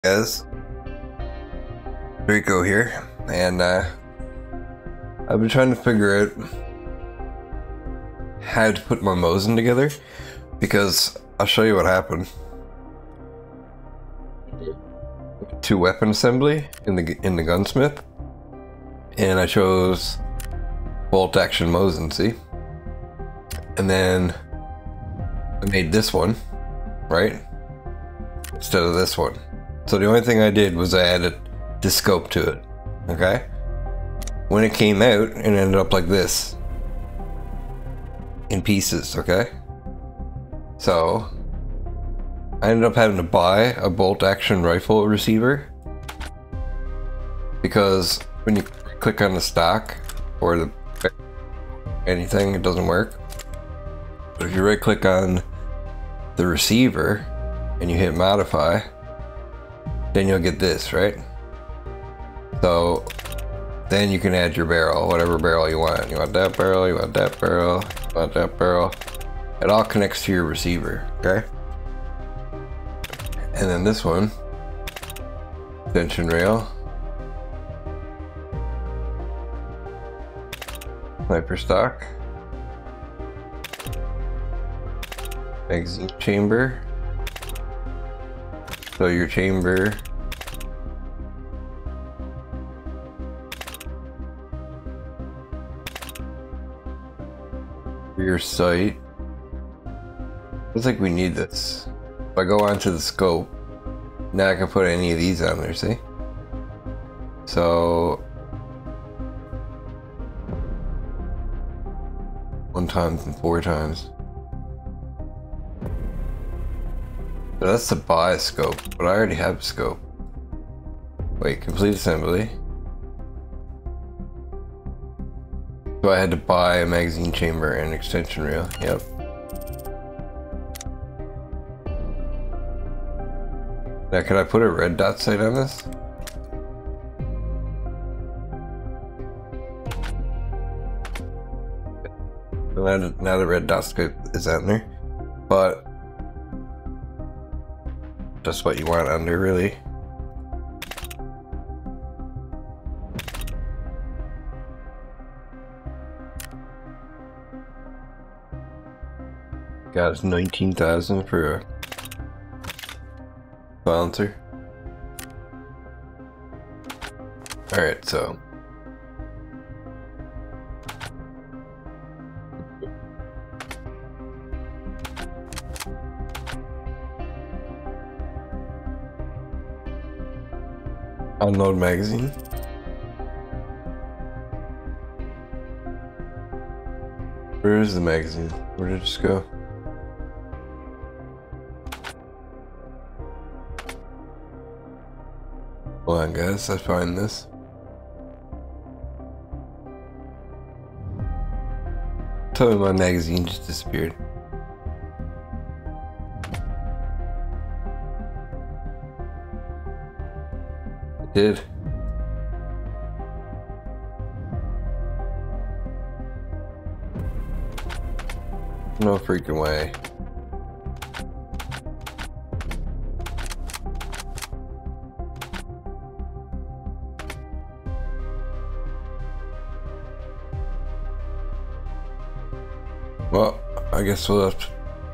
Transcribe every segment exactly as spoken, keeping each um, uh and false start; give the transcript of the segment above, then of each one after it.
Guys, Rico here, and uh, I've been trying to figure out how to put my Mosin together, because I'll show you what happened. To weapon assembly in the in the gunsmith, and I chose bolt action Mosin, see, and then I made this one, right, instead of this one. So the only thing I did was I added the scope to it, okay? When it came out, it ended up like this, in pieces, okay? So, I ended up having to buy a bolt action rifle receiver, because when you click on the stock, or the anything, it doesn't work. But if you right click on the receiver, and you hit modify, then you'll get this, right? So then you can add your barrel, whatever barrel you want. You want that barrel, you want that barrel, you want that barrel. It all connects to your receiver, okay? And then this one, tension rail, sniper stock, magazine chamber. So your chamber, your sight. Looks like we need this. If I go onto the scope, now I can put any of these on there, see? So one times and four times. So that's the buy scope, but I already have a scope. Wait, complete assembly. So I had to buy a magazine chamber and extension reel, yep. Now can I put a red dot sight on this? Now, now the red dot scope is on there, but that's what you want under, really. God, it's nineteen thousand for a silencer. Alright, so unload magazine. Where is the magazine? Where did it just go? Hold on, guys, I find this. Tell me my magazine just disappeared. It did. No freaking way. Well, I guess we'll have to.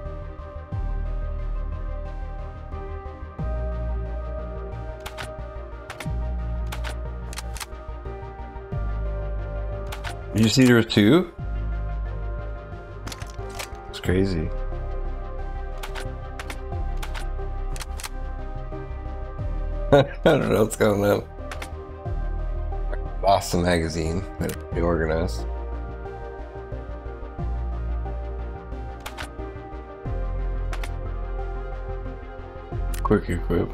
Did you see there were two? It's crazy. I don't know what's going on. Lost the magazine. Better be organized. Quick equip.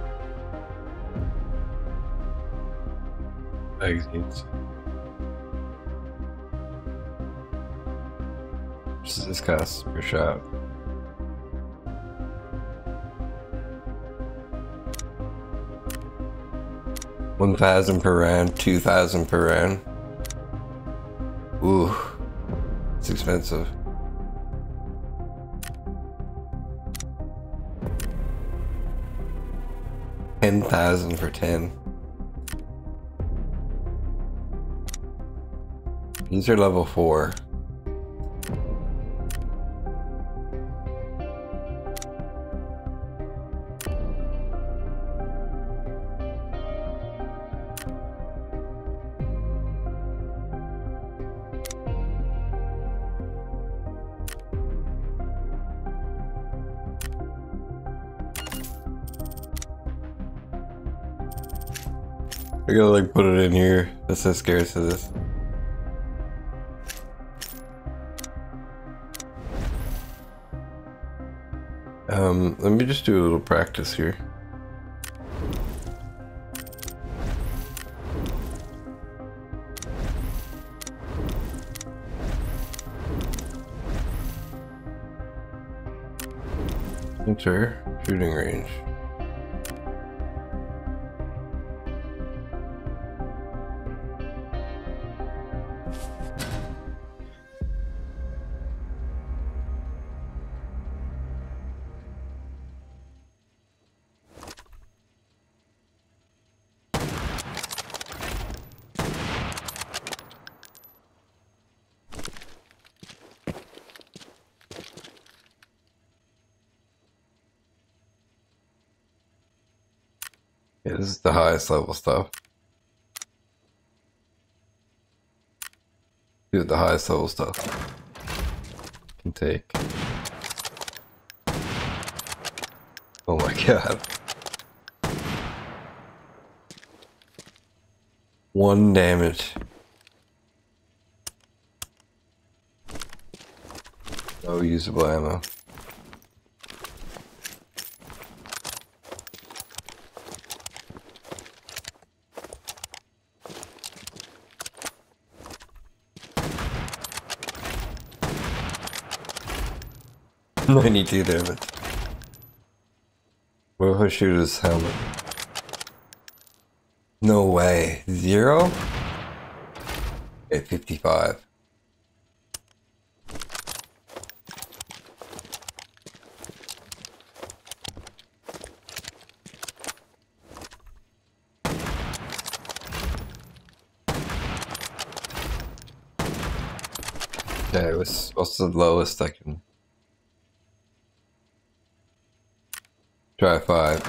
Magazines. This is this cost per shot. One thousand per round, two thousand per round. Ooh, it's expensive. ten thousand for ten. These are level four. I gotta like put it in here. That's so scarce of this. Um, let me just do a little practice here. Enter shooting range. Yeah, this is the highest level stuff. Do the highest level stuff. Can take. Oh my god. One damage. No usable ammo. ninety-two damage. What if I shoot his helmet? No way. Zero? Okay, fifty-five. Okay, what's, what's the lowest I can... Try five.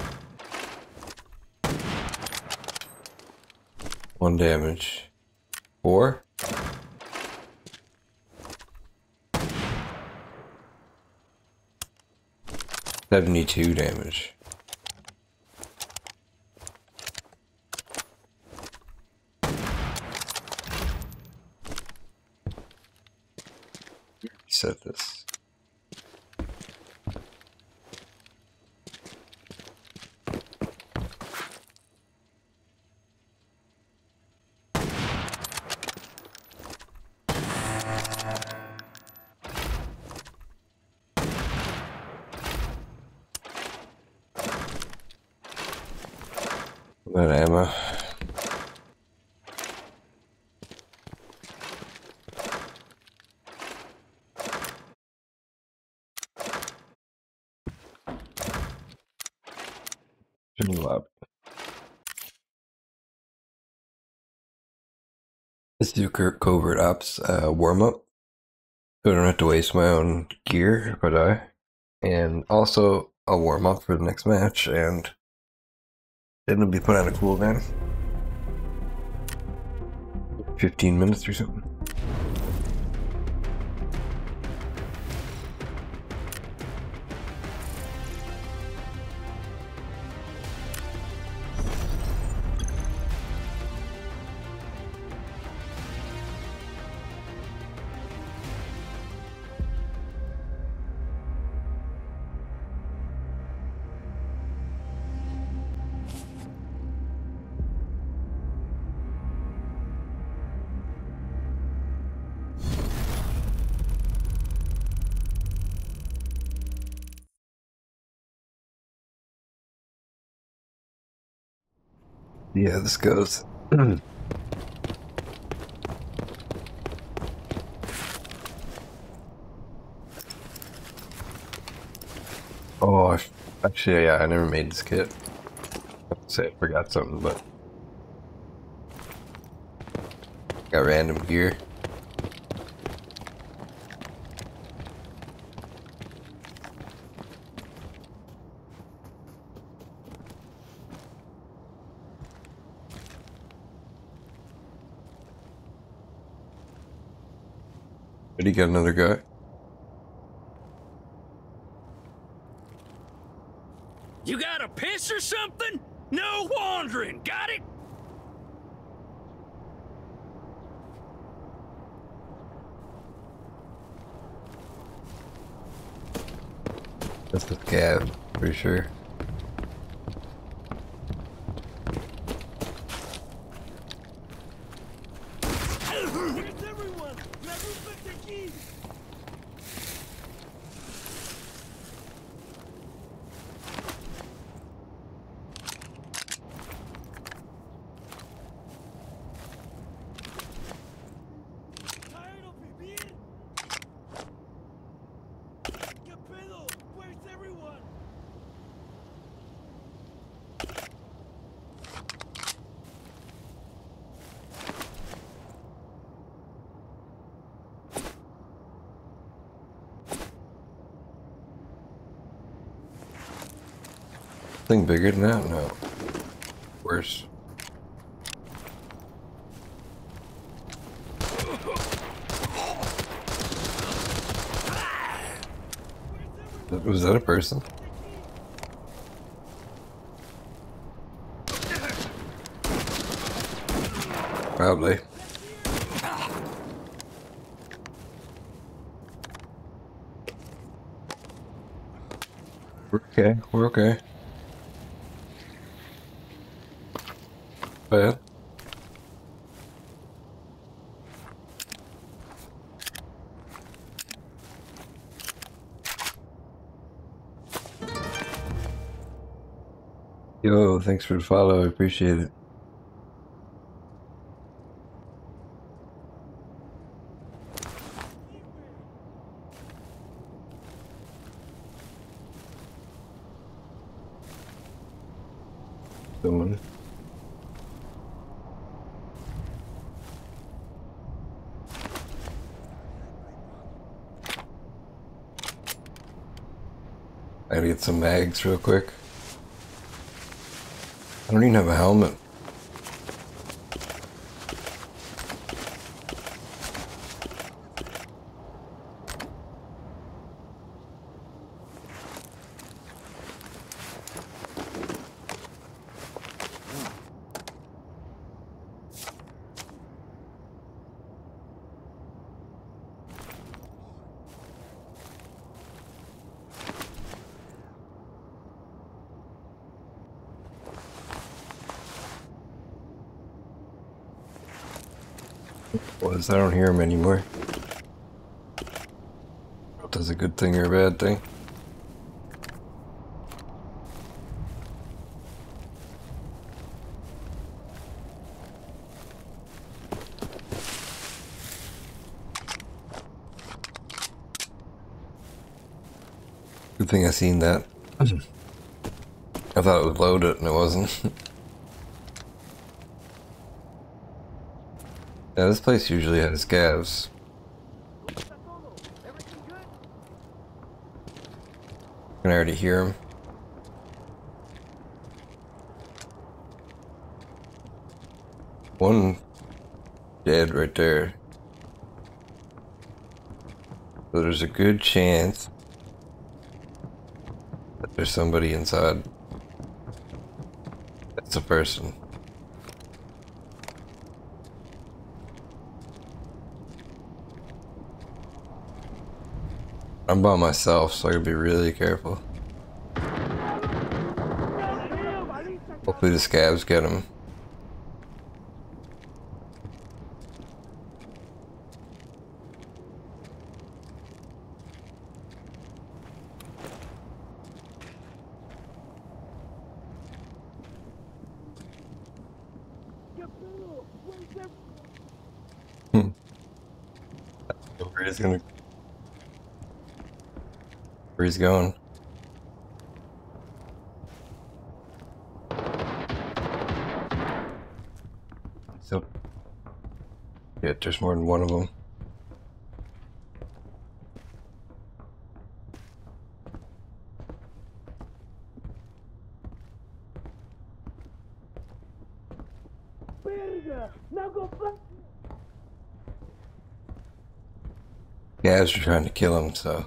One damage. Four? Seventy-two damage. Set this. That ammo. Lab. Let's do covert ops uh, warm up. So I don't have to waste my own gear if I die. And also a warm up for the next match, and then it'll be put on a cooldown. fifteen minutes or something. Yeah, this goes. Oh, actually, yeah, I never made this kit. Say I forgot something, but got random gear. Did he get another guy? You got a piss or something? No wandering, got it? That's the cab, pretty sure. Where's everyone? Thing bigger than that? No. Worse. Was that a person? Probably. We're okay. We're okay. Oh, yeah. Yo, thanks for the follow. I appreciate it. Someone. I gotta get some mags real quick. I don't even have a helmet. Was I don't hear him anymore. That's a good thing or a bad thing. Good thing I seen that. I thought it would load it and it wasn't. Yeah, this place usually has scavs. I can already hear him. One dead right there. So there's a good chance that there's somebody inside. That's a person. I'm by myself, so I gotta be really careful. Hopefully the scavs get him. Hmm. Where he's gonna Where he's going. So, yeah, there's more than one of them. Now go back. Guys are trying to kill him, so.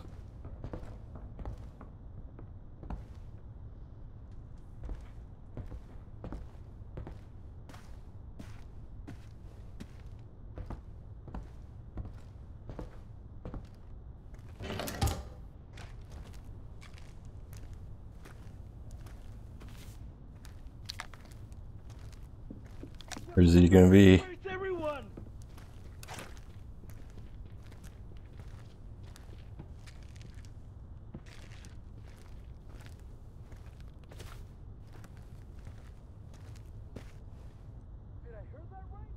Where's he gonna be? Where's everyone? Did I hear that right?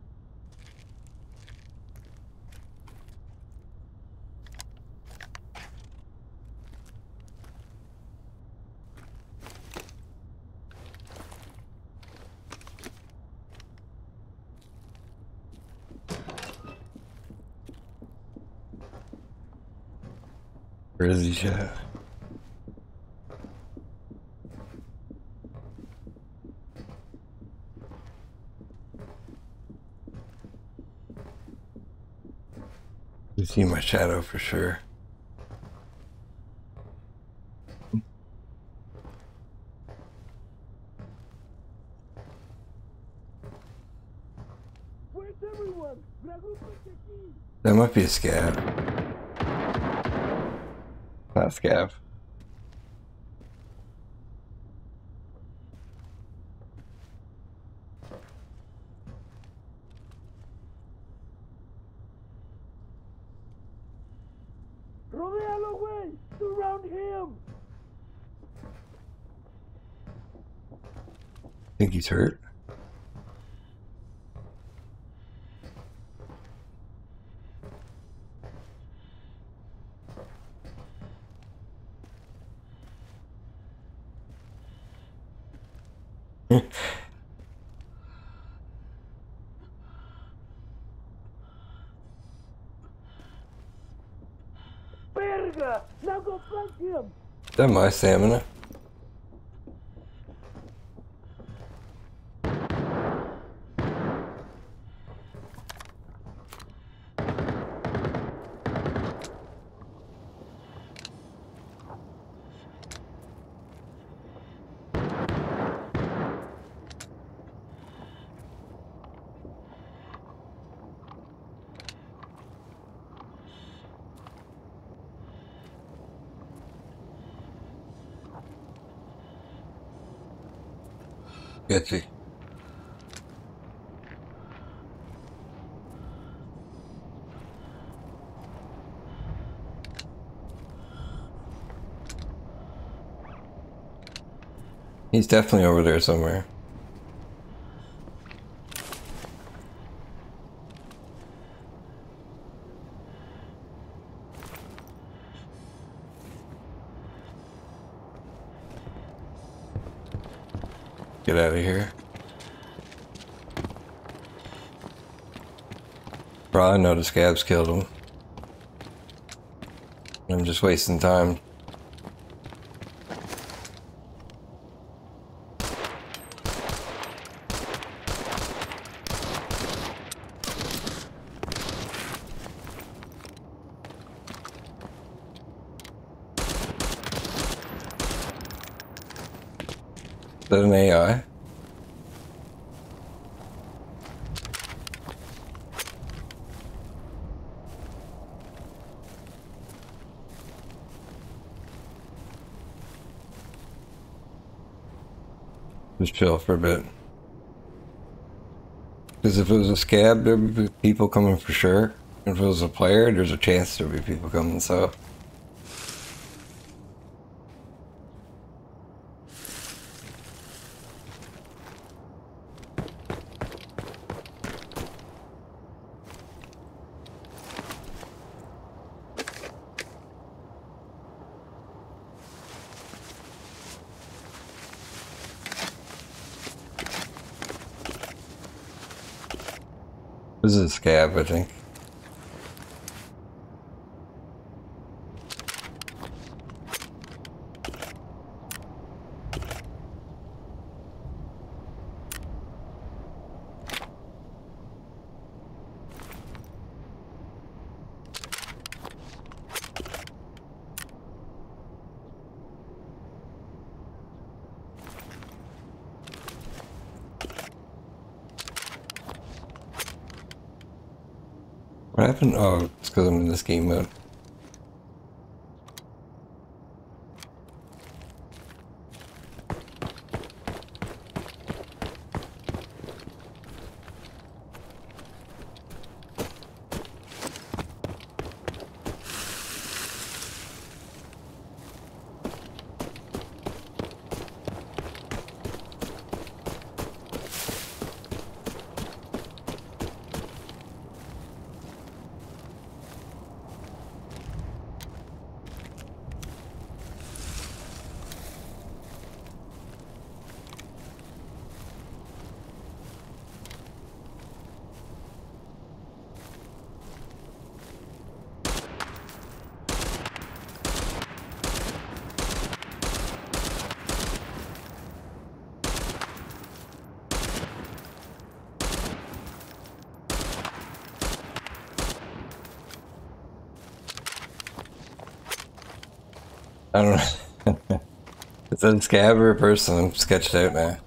Where is he at? You see my shadow for sure. Where's everyone? That might be a scab. Not a scab. Rodealo, güey! Surround him! Think he's hurt? Verga! Now go back him! Is that my stamina? Sketchy. He's definitely over there somewhere. Get out of here. Probably know the scabs killed him. I'm just wasting time. Is that an A I? Just chill for a bit. Because if it was a scab, there'd be people coming for sure. If it was a player, there's a chance there'd be people coming, so. This is a scab, I think. What happened? Oh, it's because I'm in this game mode. I don't know. Is that a scab or a person? I'm sketched out now.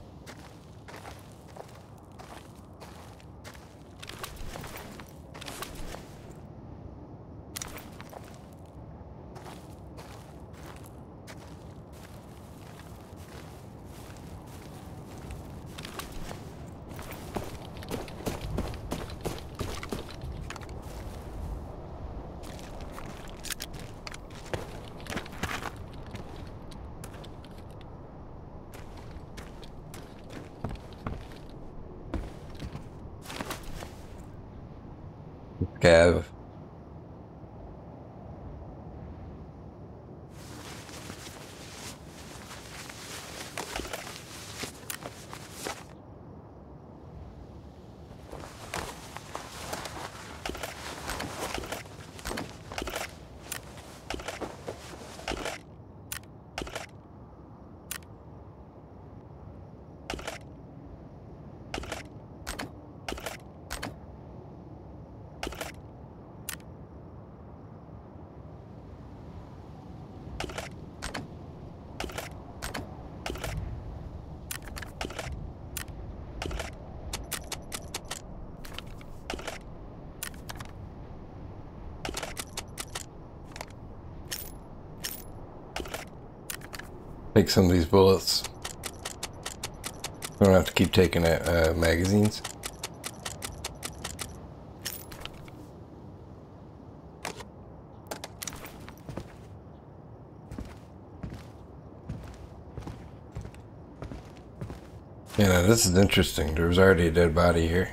Scab. Take some of these bullets. I don't have to keep taking uh, magazines. Yeah, this is interesting. There was already a dead body here.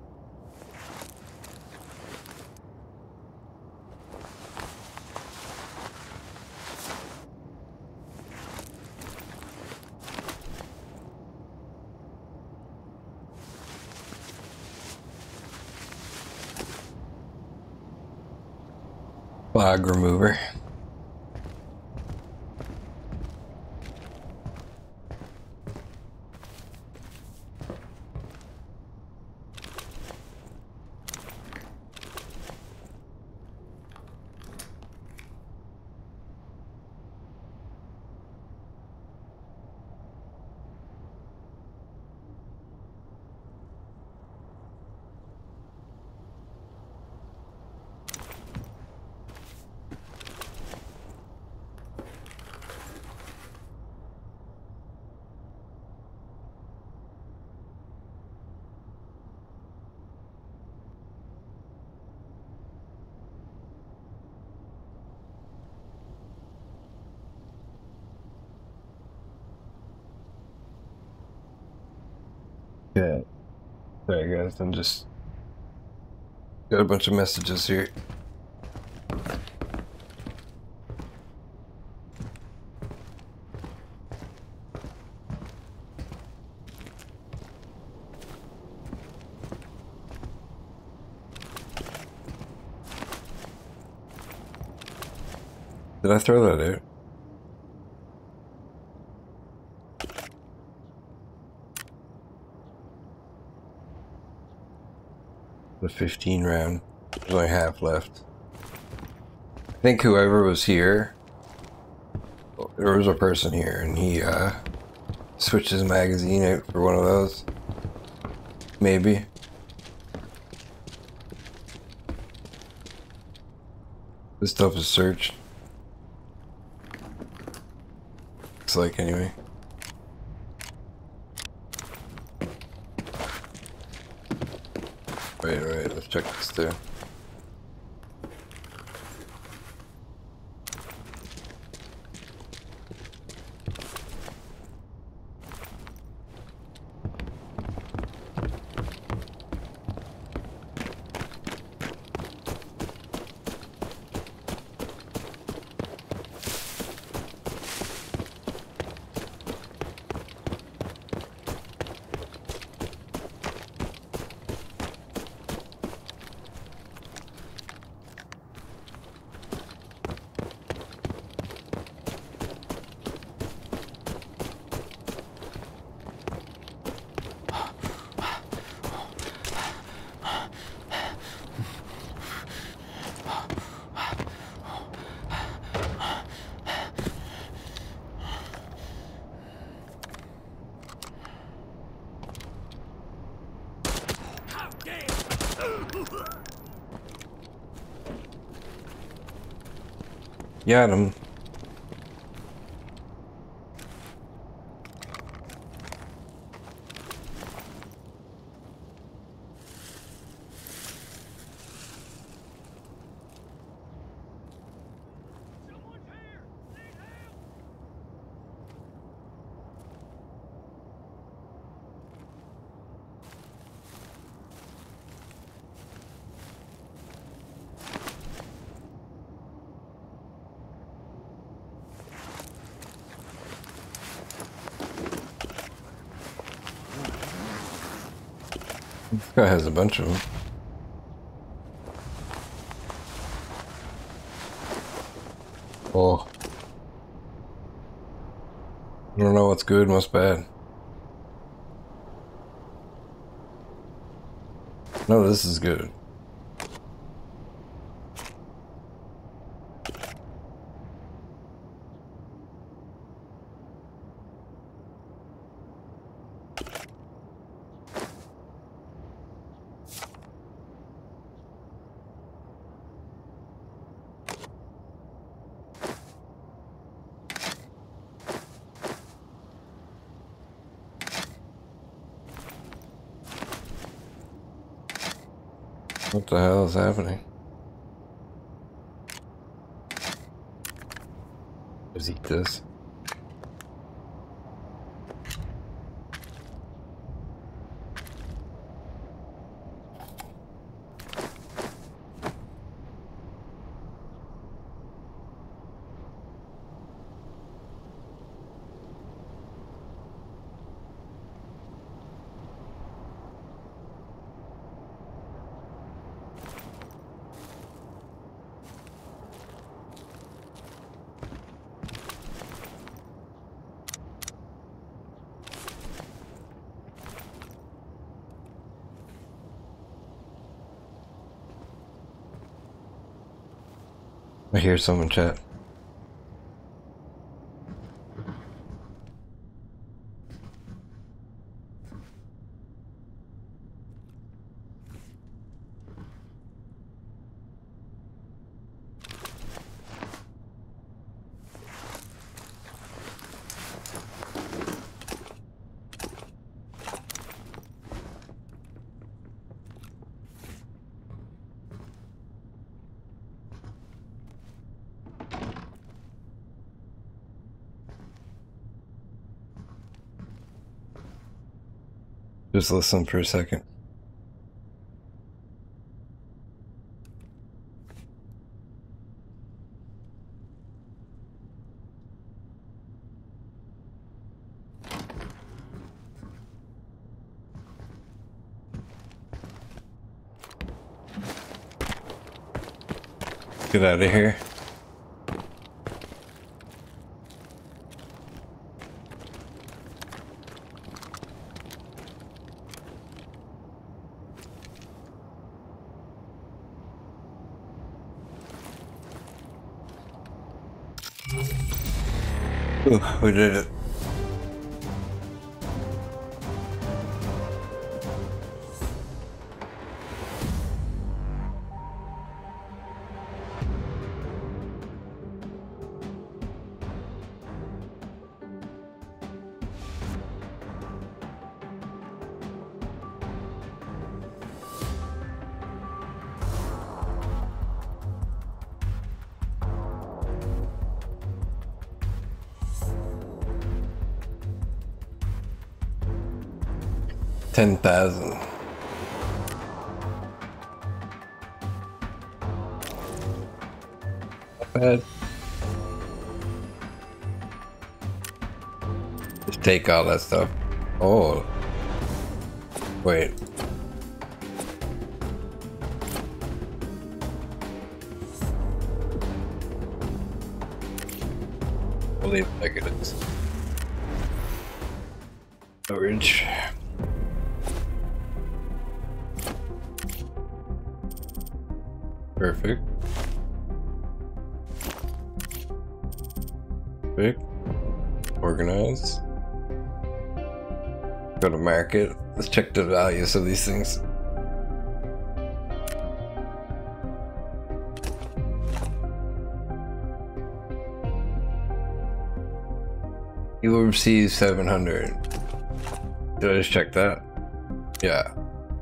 Flag remover. Yeah. Sorry guys, I'm just got a bunch of messages here. Did I throw that out? The fifteen round. There's only half left. I think whoever was here, there was a person here, and he uh, switched his magazine out for one of those. Maybe. This stuff is searched. Looks like, anyway. Wait, wait, let's check this too. Got him. This guy has a bunch of them. Oh. I don't know what's good and what's bad. No, this is good. What the hell is happening? Let's eat this. I hear someone chat. Just listen for a second. Get out of here. Ooh, we did it. ten thousand. Not bad. Just take all that stuff. Oh. Wait. I'll leave it like it is. Storage. Perfect. Perfect. Organize. Go to market. Let's check the values of these things. You will receive seven hundred. Did I just check that? Yeah.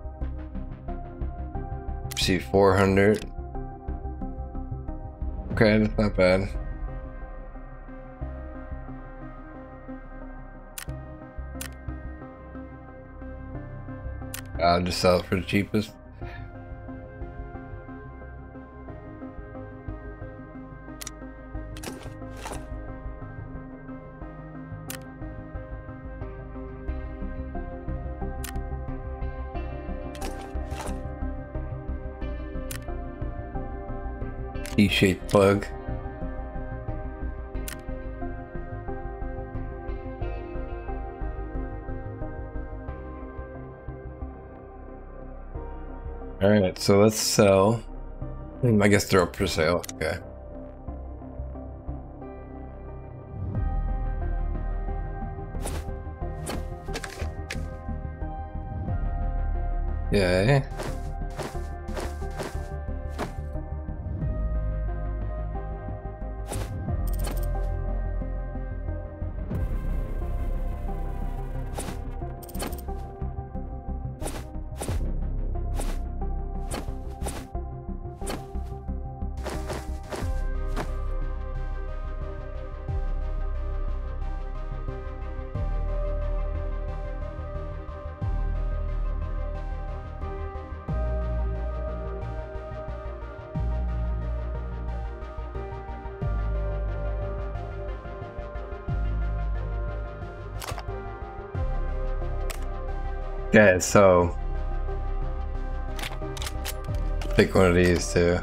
Receive four hundred. Okay, that's not bad. I'll just sell it for the cheapest. T-shaped plug. All right, so let's sell. I guess they're up for sale. Okay. Yeah. Okay, so pick one of these too.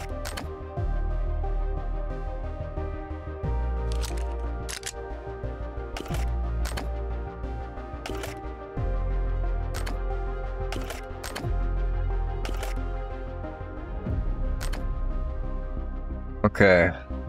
Okay.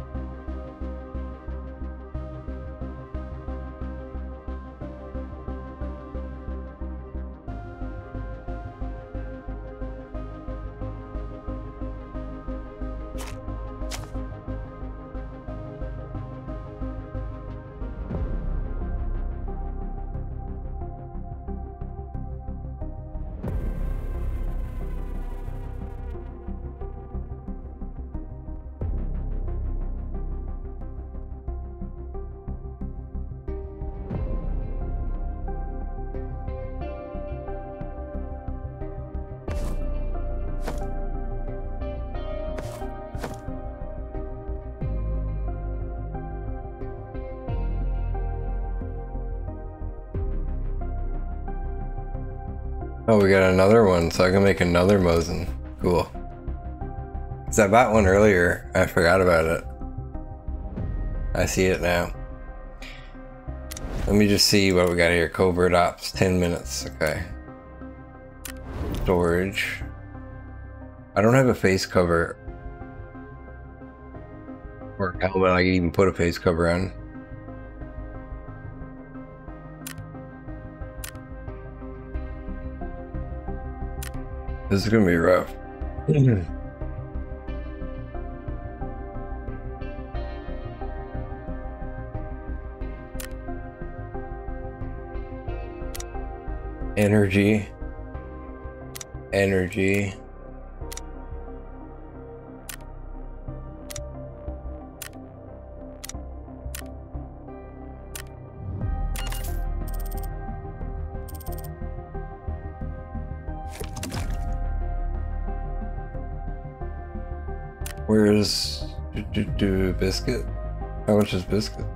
Oh, we got another one, so I can make another Mosin. Cool. Cause I bought one earlier. I forgot about it. I see it now. Let me just see what we got here. Covert ops, ten minutes. Okay. Storage. I don't have a face cover. Or a helmet I can even put a face cover on. This is gonna be rough. Energy. Energy. Where's do, do, do biscuit? How much is biscuit?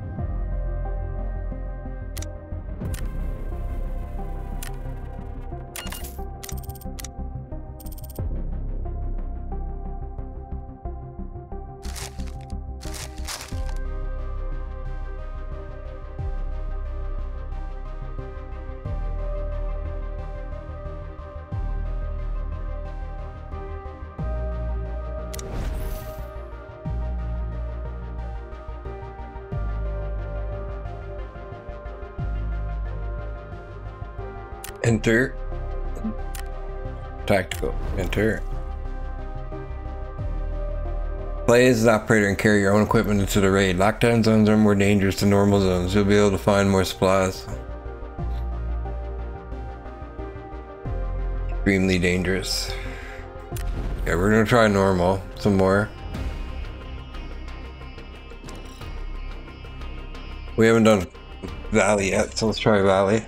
Enter. Tactical. Enter. Play as an operator and carry your own equipment into the raid. Lockdown zones are more dangerous than normal zones. You'll be able to find more supplies. Extremely dangerous. Yeah, we're gonna try normal some more. We haven't done Valley yet, so let's try Valley.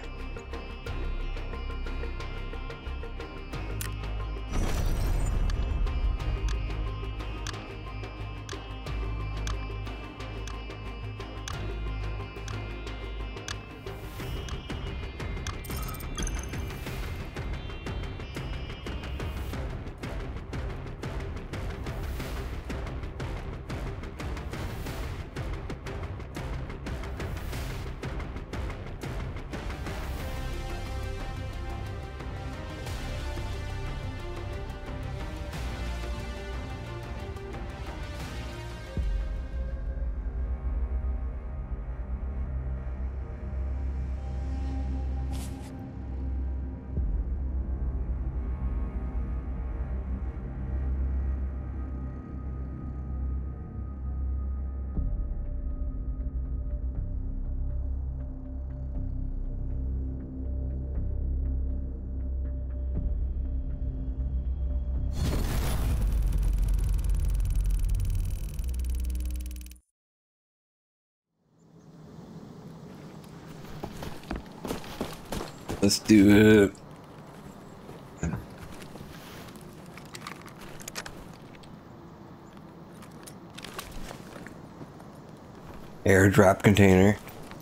Let's do it. Airdrop container.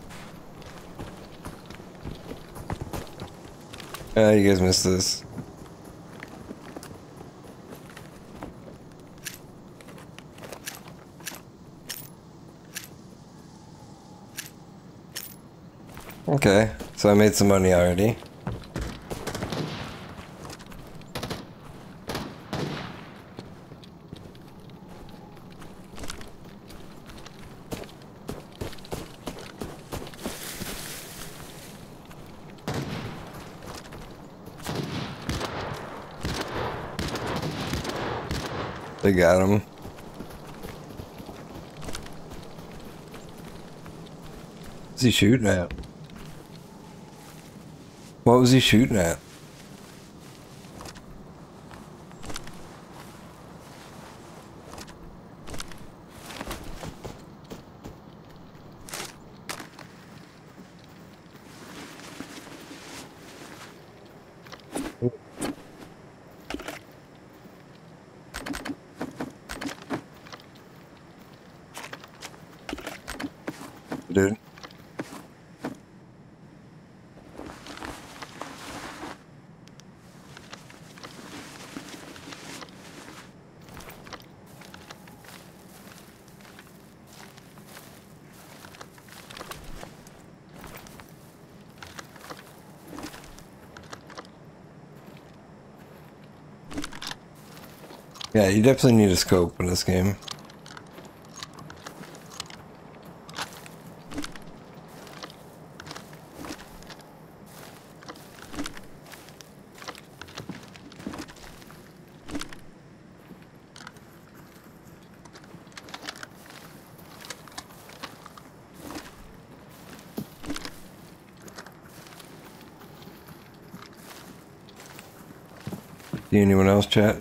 Ah, you guys missed this. Okay, so I made some money already. They got him. What's he shooting at? What was he shooting at? Dude. Yeah, you definitely need a scope in this game. See anyone else, chat?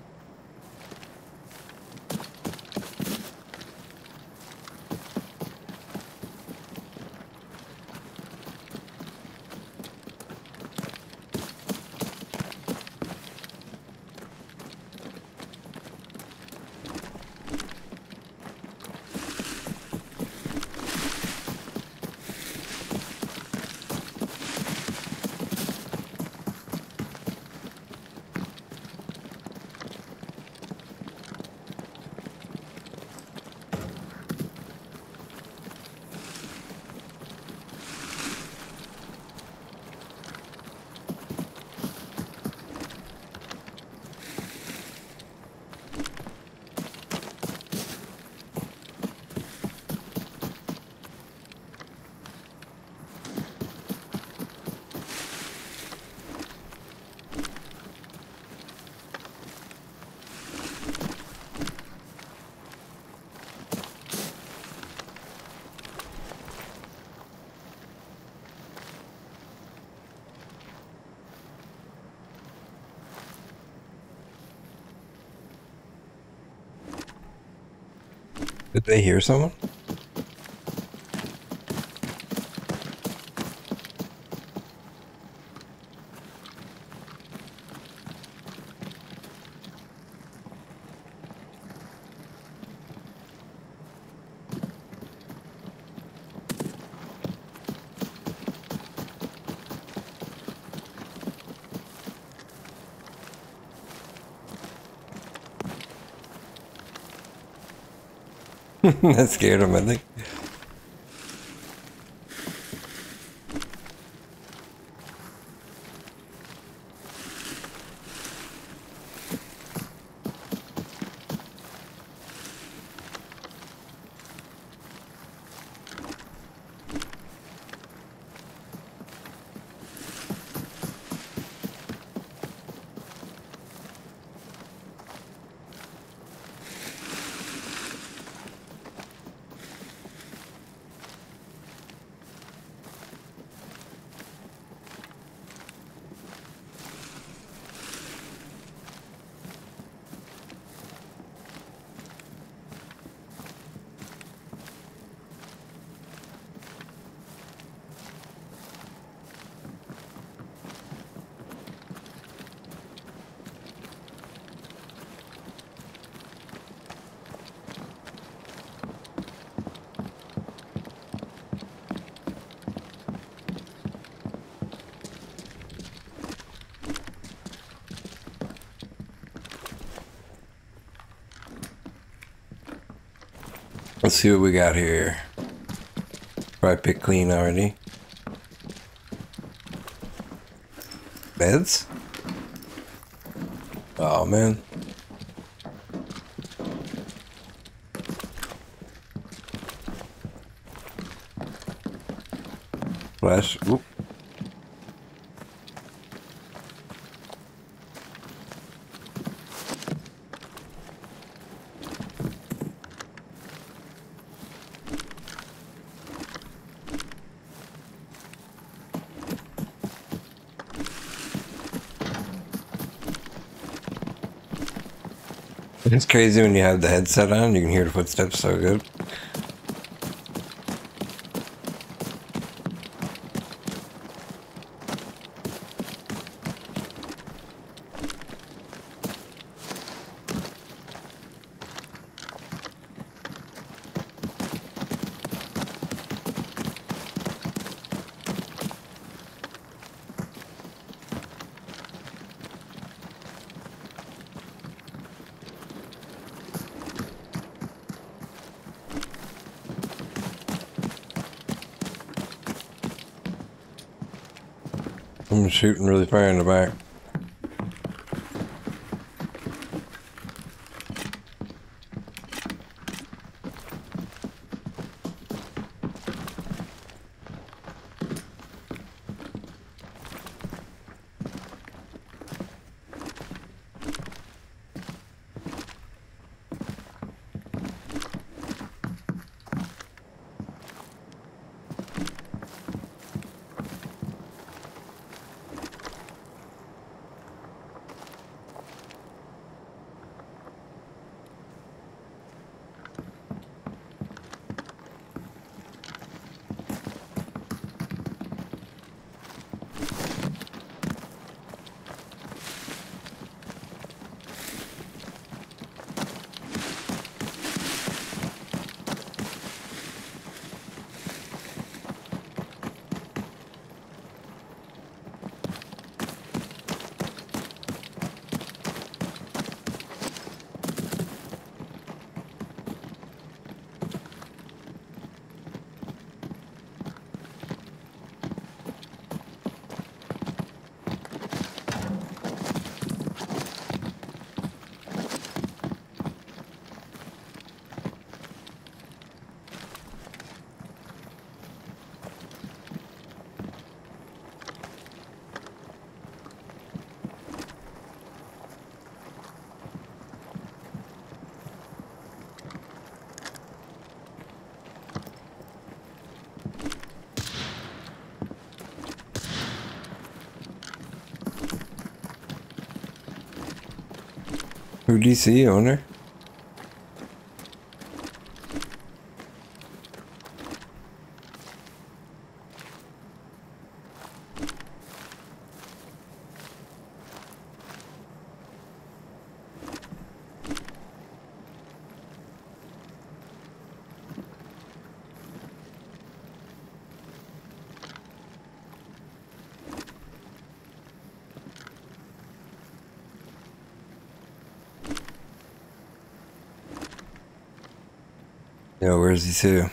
Did they hear someone? That scared him, I think. Let's see what we got here. Probably pick clean already. Beds? Oh man. Flash. Oop. It's crazy when you have the headset on, you can hear the footsteps so good. I'm shooting really far in the back. Who D C owner? Yeah, where's he to?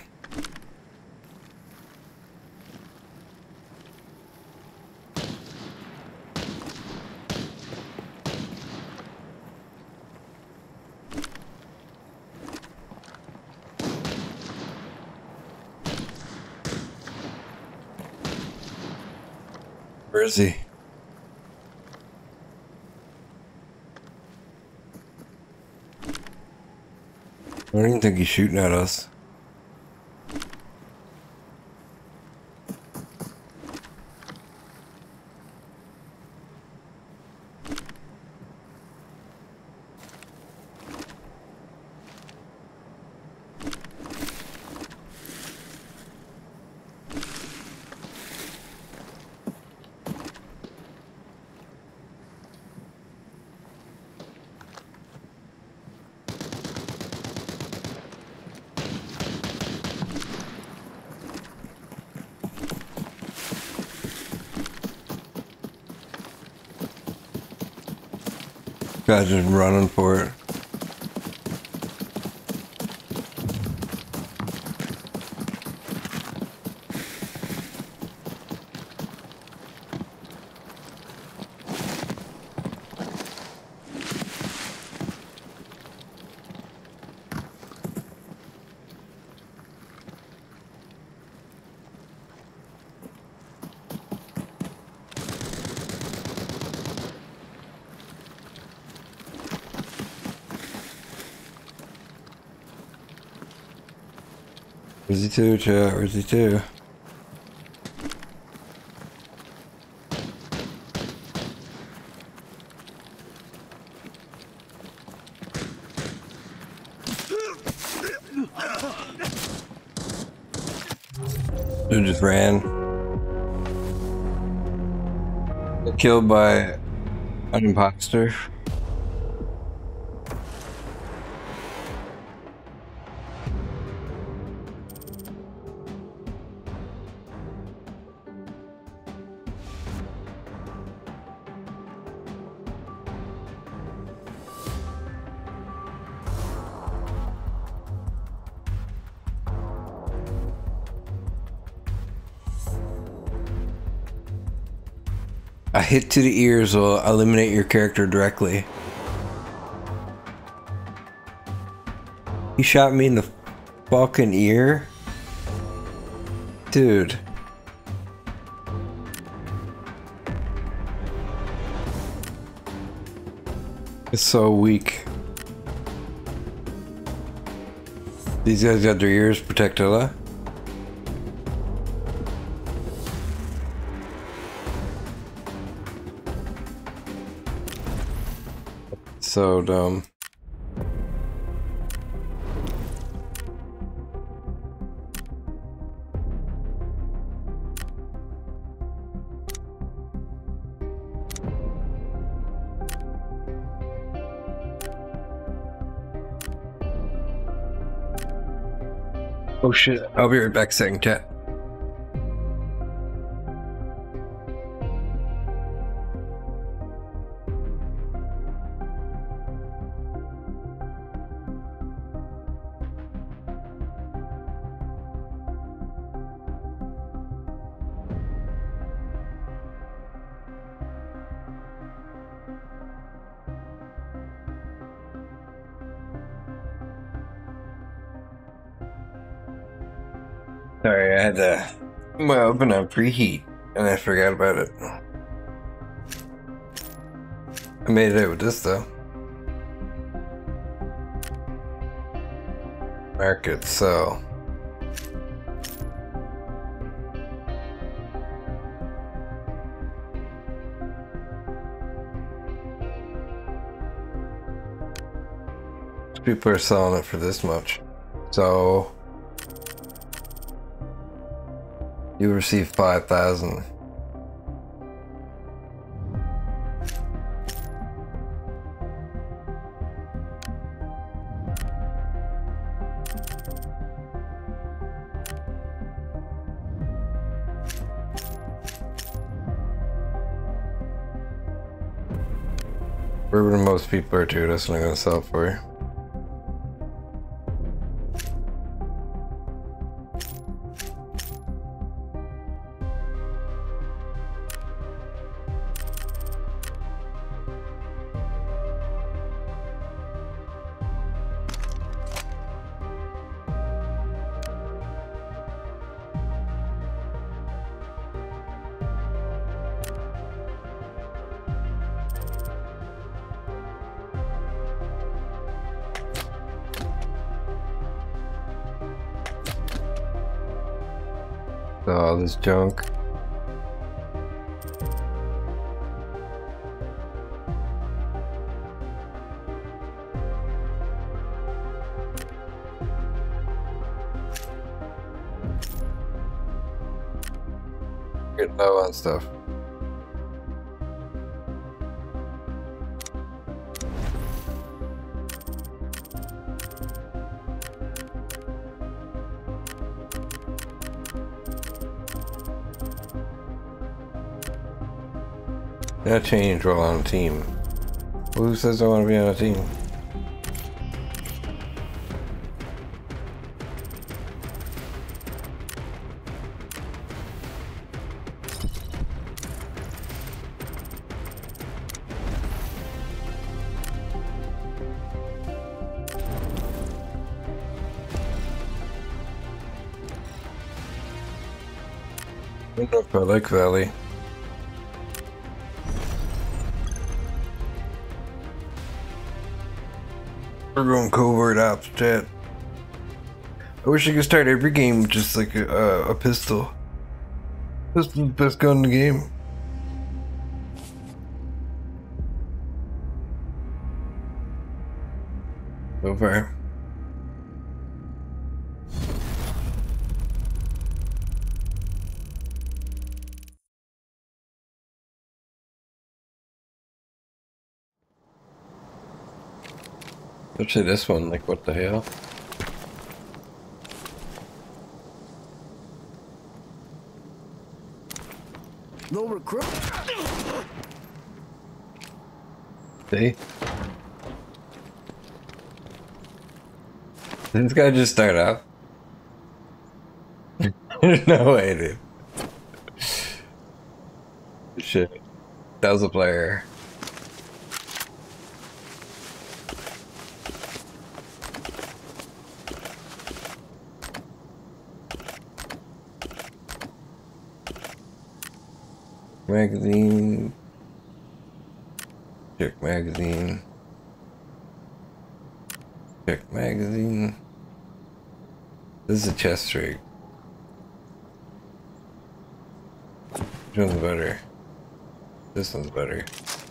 Where is he? I don't even think he's shooting at us. Guy's just running for it. Where's he to, chat? Where's he to? Dude just ran. Got killed by an imposter. A hit to the ears will eliminate your character directly. He shot me in the fucking ear? Dude. It's so weak. These guys got their ears protected, huh? So dumb. Oh shit, I'll be right back second chat. Sorry, I had to my oven on preheat and I forgot about it. I made it out with this though. Market, so. People are selling it for this much. So you receive five thousand. Wherever most people are too, that's what I'm gonna sell it for you. So all this junk. Getting low on stuff. That changed while on a team. Who says I want to be on a team? I don't know if I like Valley. We're going covert ops, chat. I wish I could start every game with just like a, uh, a pistol. Pistol's the best gun in the game. So far. Especially this one, like what the hell? No recruit. See? Did this guy just start up? There's no way, dude. Shit. That was a player. Magazine. Check magazine. Check magazine. This is a chest string. Which one's better? This one's better.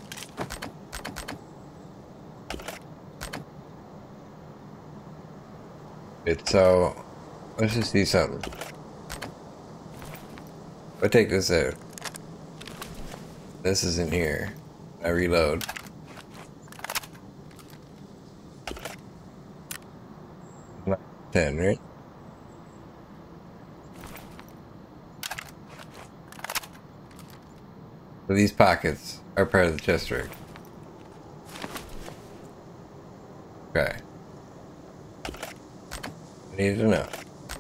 It's so. Let's just see something. I take this out. This is in here. I reload. ten, right? So these pockets are part of the chest rig. Okay. I need to know.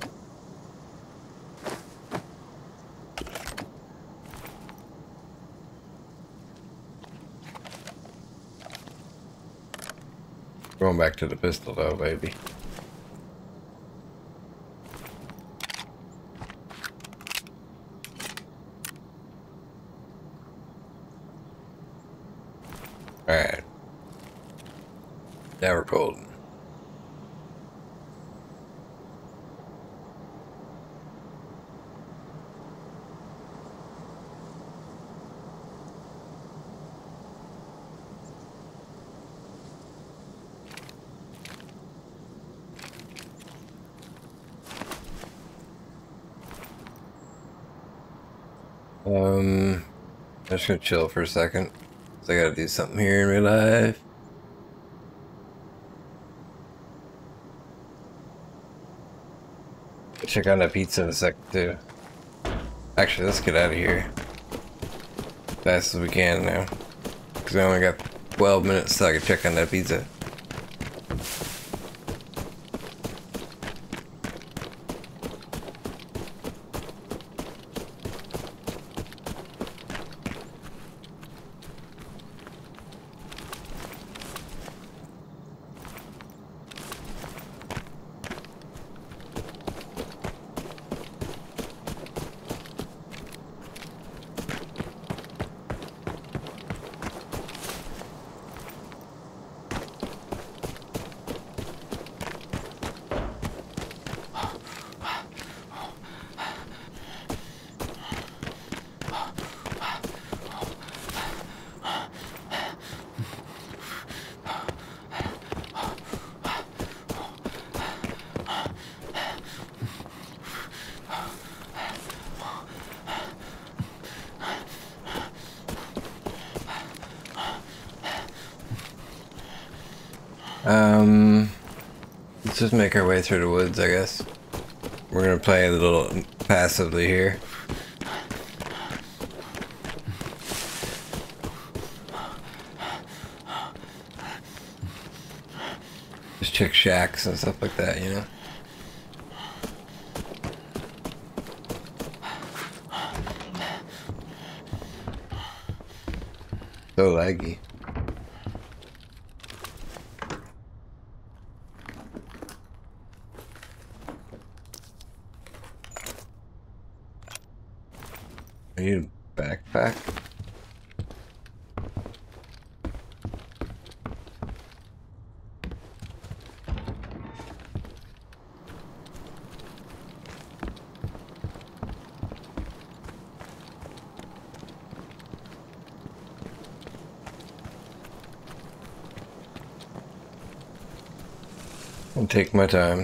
Going back to the pistol though, baby. Alright. Now we're golden. Um, I'm just gonna chill for a second. So I gotta do something here in real life. Check on that pizza in a second too. Actually, let's get out of here. Fast as we can now. Because I only got twelve minutes so I can check on that pizza. Um, let's just make our way through the woods, I guess. We're gonna play a little passively here. Just check shacks and stuff like that, you know? So laggy. I need a backpack. I'll take my time.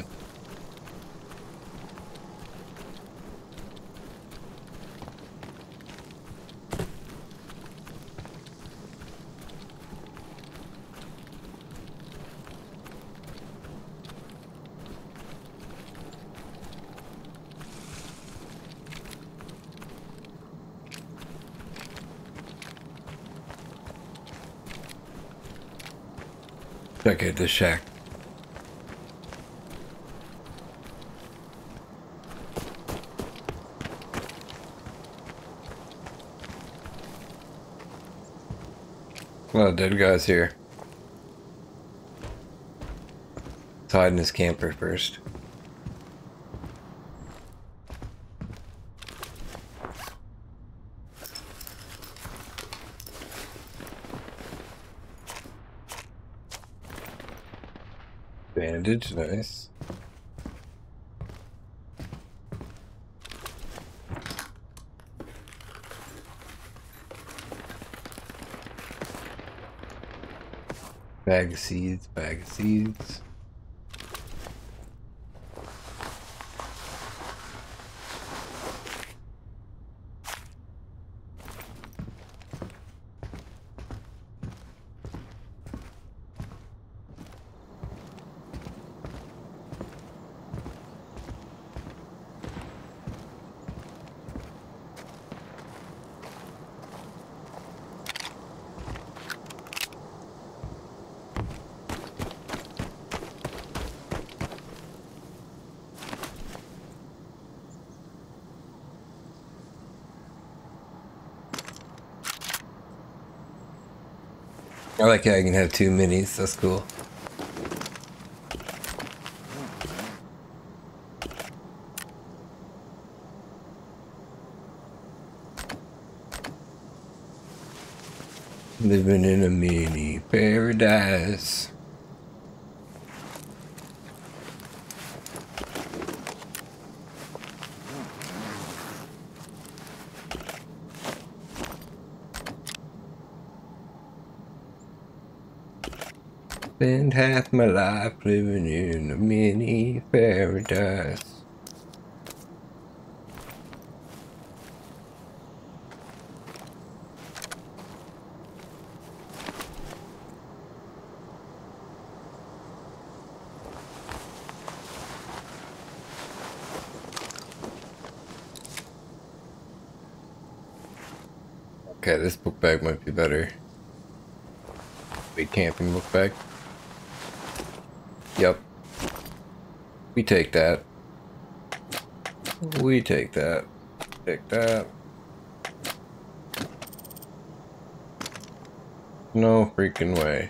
Check out the shack. A lot of dead guys here. Let's hide in this camper first. Bandage, nice. Bag of seeds, bag of seeds. I like how I can have two minis, that's cool. Living in a mini paradise. Spend half my life living in a mini paradise. Okay, this book bag might be better. Big camping book bag. Yep. We take that. We take that. Take that. No freaking way.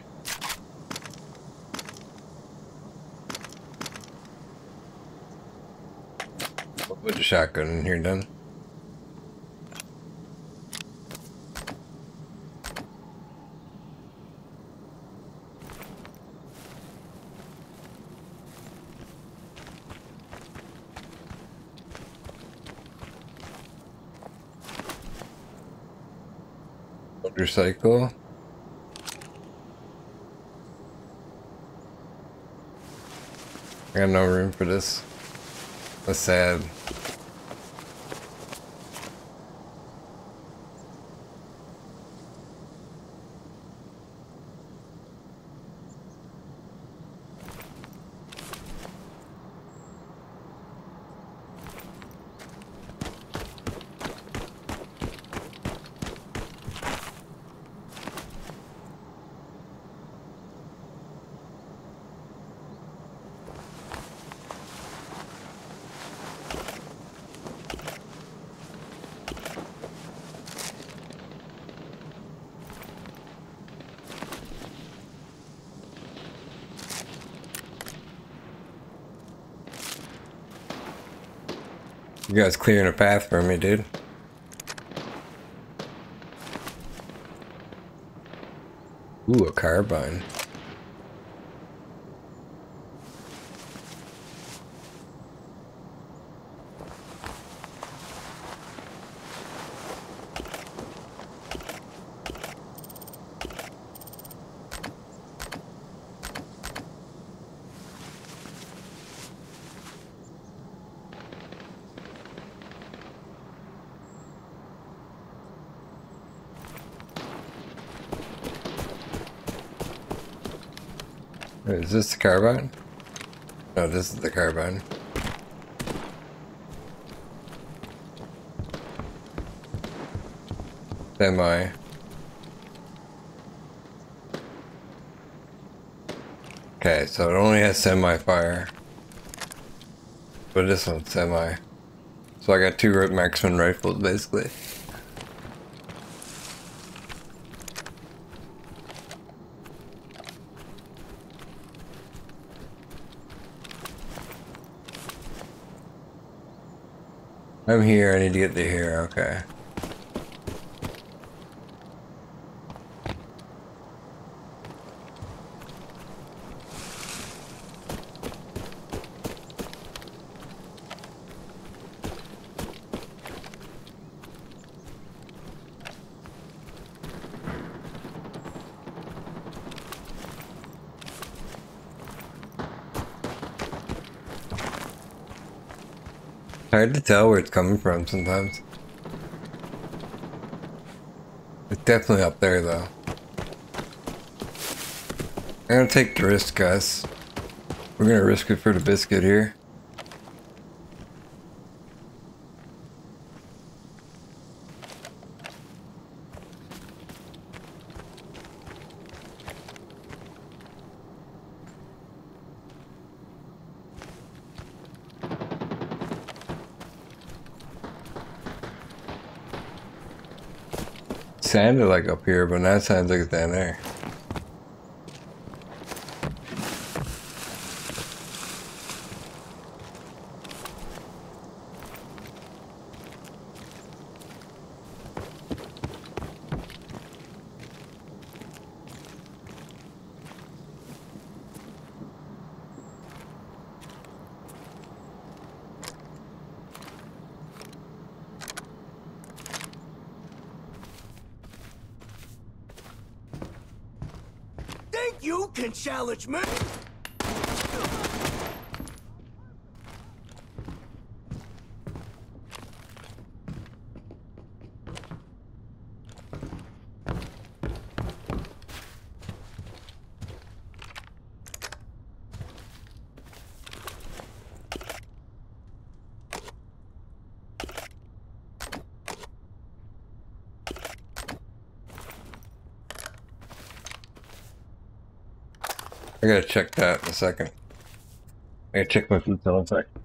We'll put the shotgun in here then. Motorcycle. I got no room for this. That's sad. You guys clearing a path for me, dude. Ooh, a carbine. Wait, is this the carbine? No, this is the carbine. Semi. Okay, so it only has semi-fire. But this one's semi. So I got two marksman rifles, basically. I'm here, I need to get to here, okay. Hard to tell where it's coming from sometimes. It's definitely up there though. I'm gonna take the risk, guys. We're gonna risk it for the biscuit here. Sounded like up here, but now it sounds like it's down there. You can challenge me! I gotta check that in a second. I gotta check my food cell in a sec.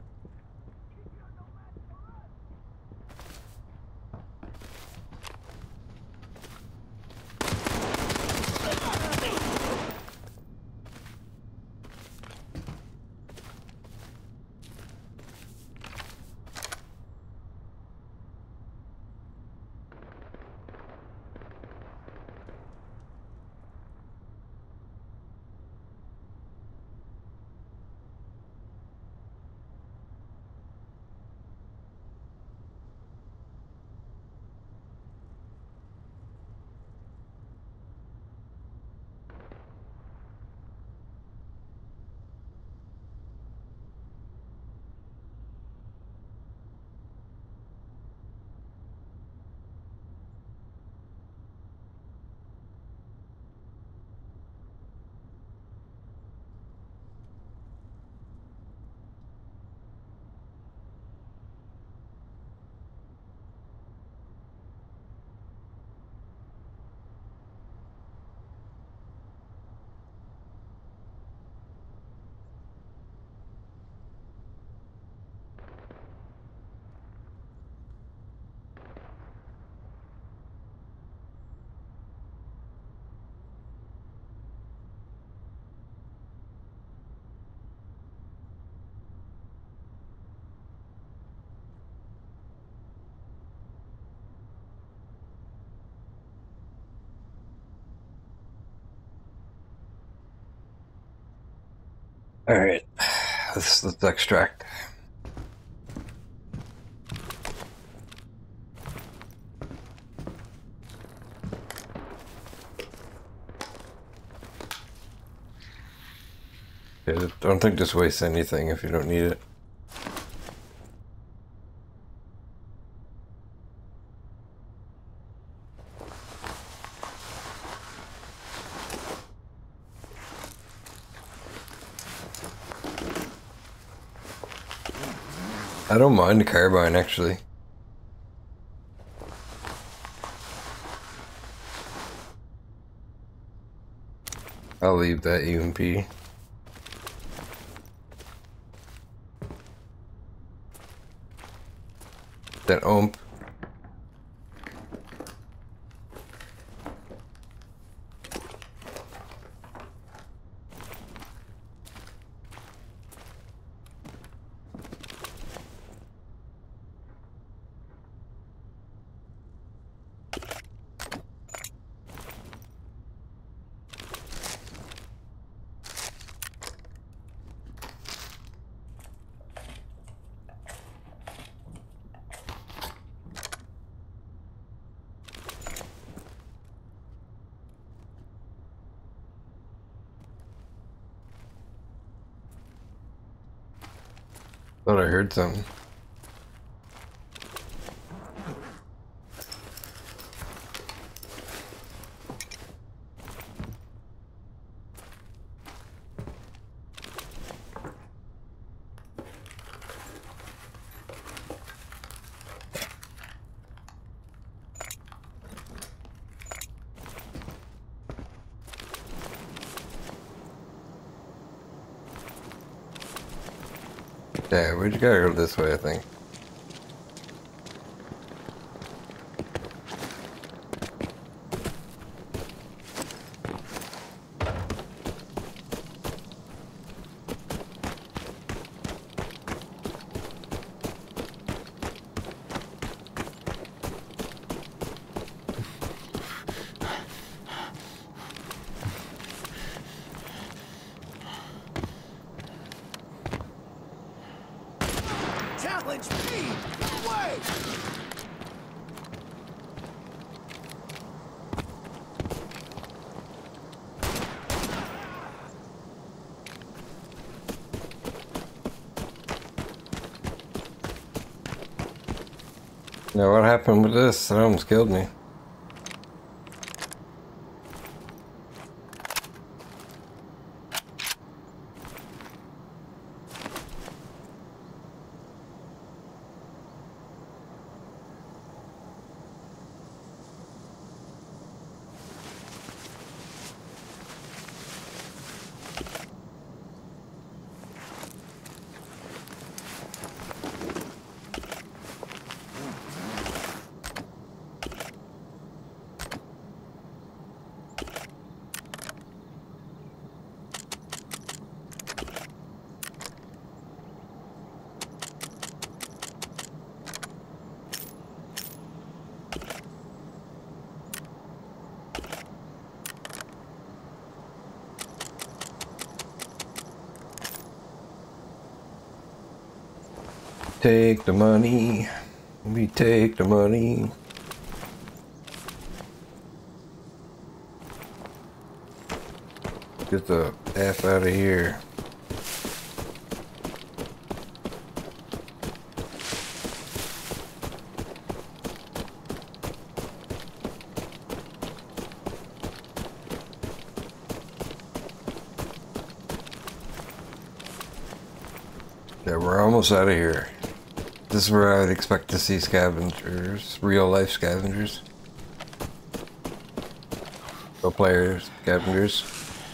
Alright, let's, let's extract. I don't think just waste anything if you don't need it. I don't mind the carbine actually. I'll leave that U M P. That O M P. Thought I heard something. Yeah, we just gotta go this way, I think. Challenge me! No way! Now what happened with this? It almost killed me. take the money. We take the money. Get the F out of here. Yeah, we're almost out of here. This is where I would expect to see scavengers, real life scavengers. Real players, scavengers.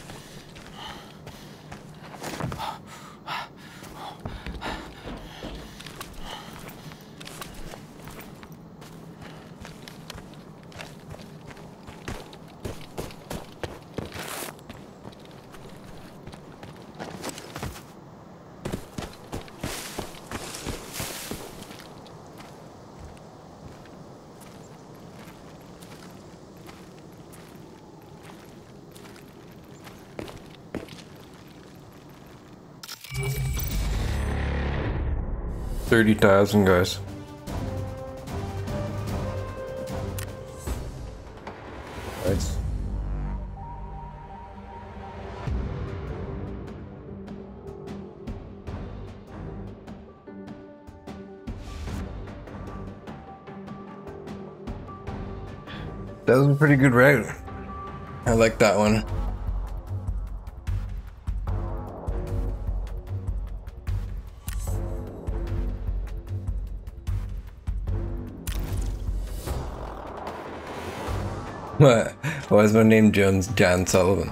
thirty thousand guys. Nice. That was a pretty good route. I like that one. What? Why is my name Jones John Sullivan?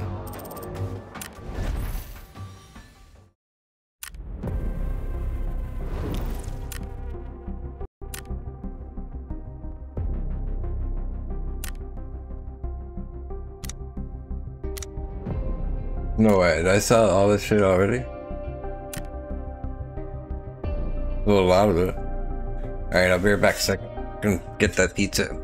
No way, did I sell all this shit already? Well, a lot of it. Alright, I'll be right back a second. Gonna get that pizza.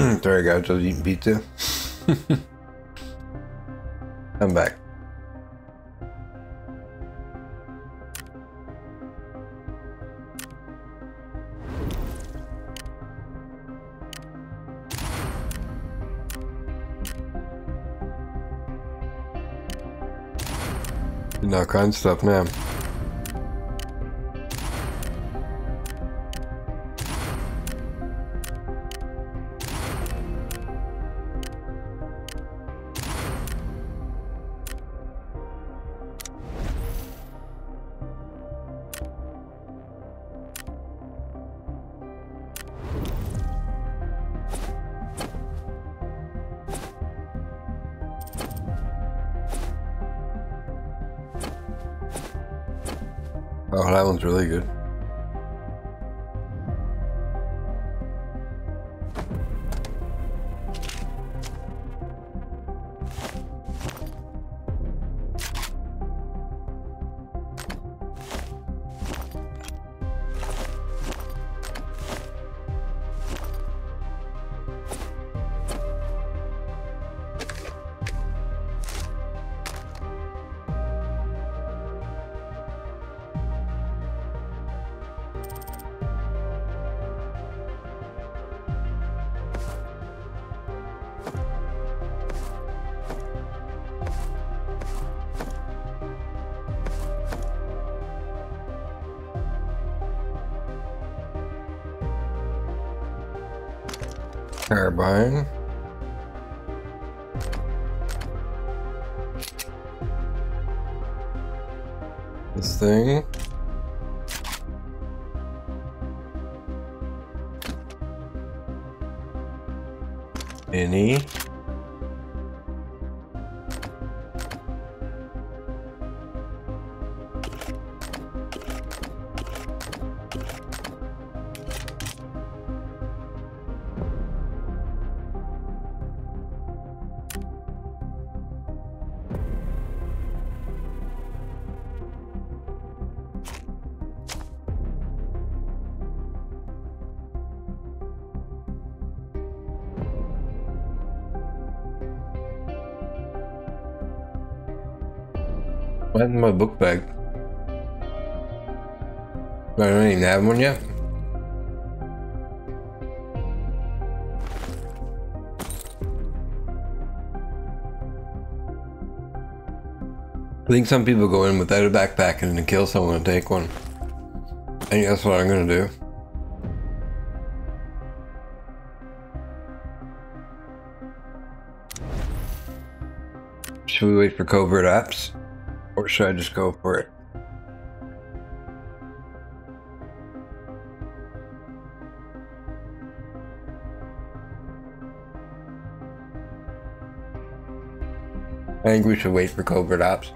Sorry guys, I was eating pizza. I'm back. Doing all kinds of stuff now. Oh, that one's really good. Carbine. This thing. Any. What's in my book bag? I don't even have one yet. I think some people go in without a backpack and then kill someone and take one. I think that's what I'm gonna do. Should we wait for covert apps? Or should I just go for it? I think we should wait for covert apps.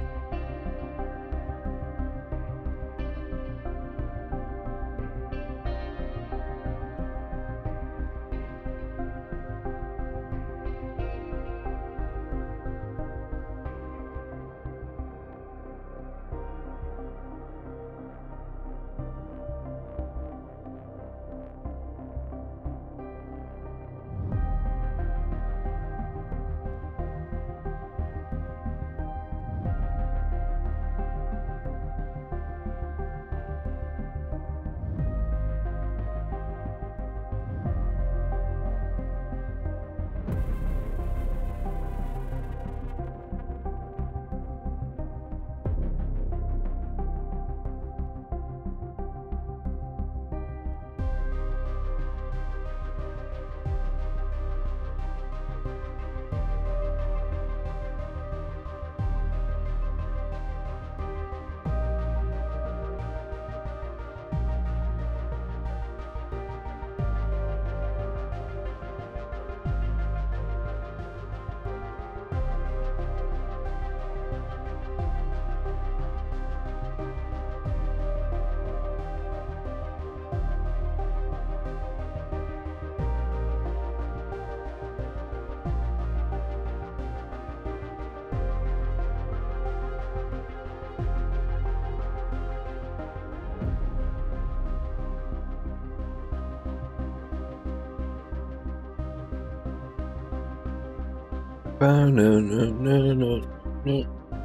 No, no, no, no, no.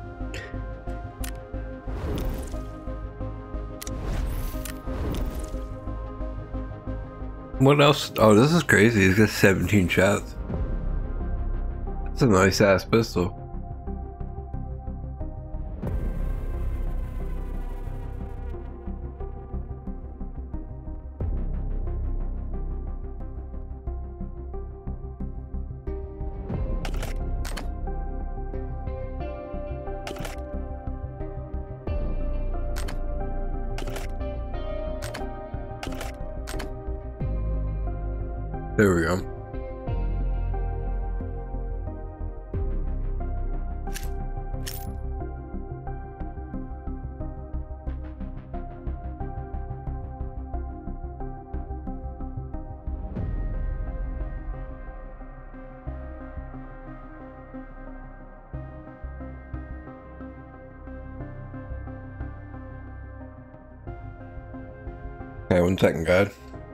What else? Oh, this is crazy. He's got seventeen shots. That's a nice ass pistol. There we go. Okay, one second, guys.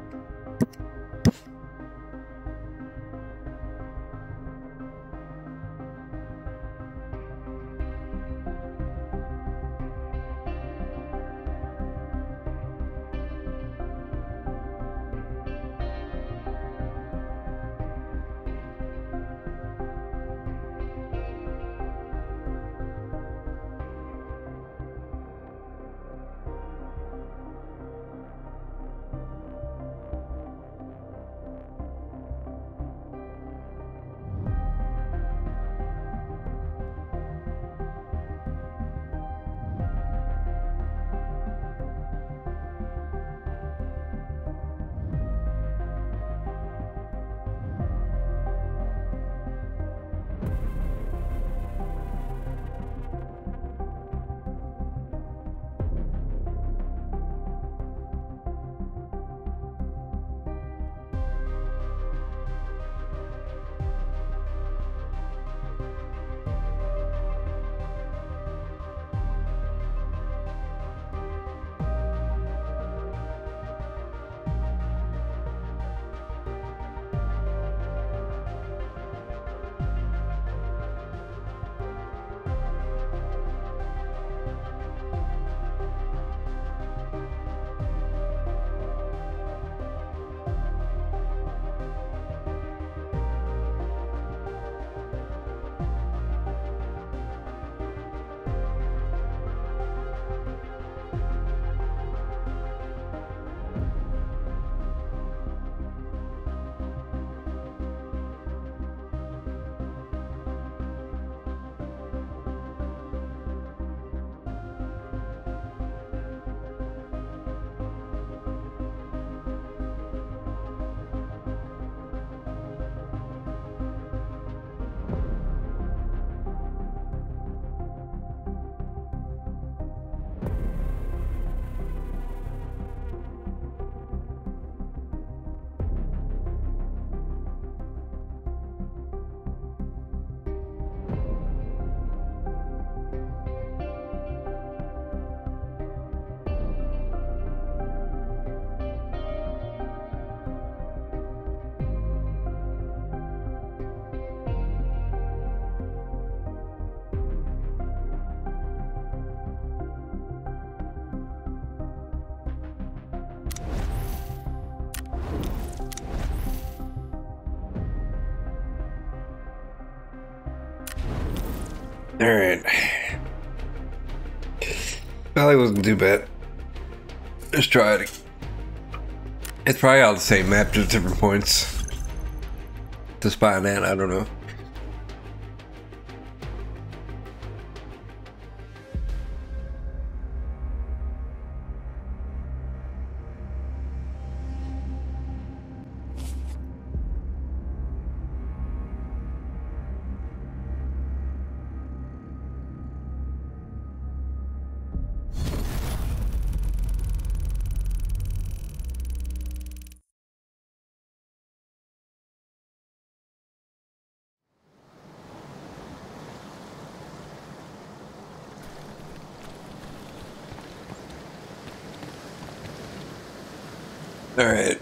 Alright. Probably wasn't too bad. Let's try it. It's probably all the same map, just different points to spawn at, I don't know. All right.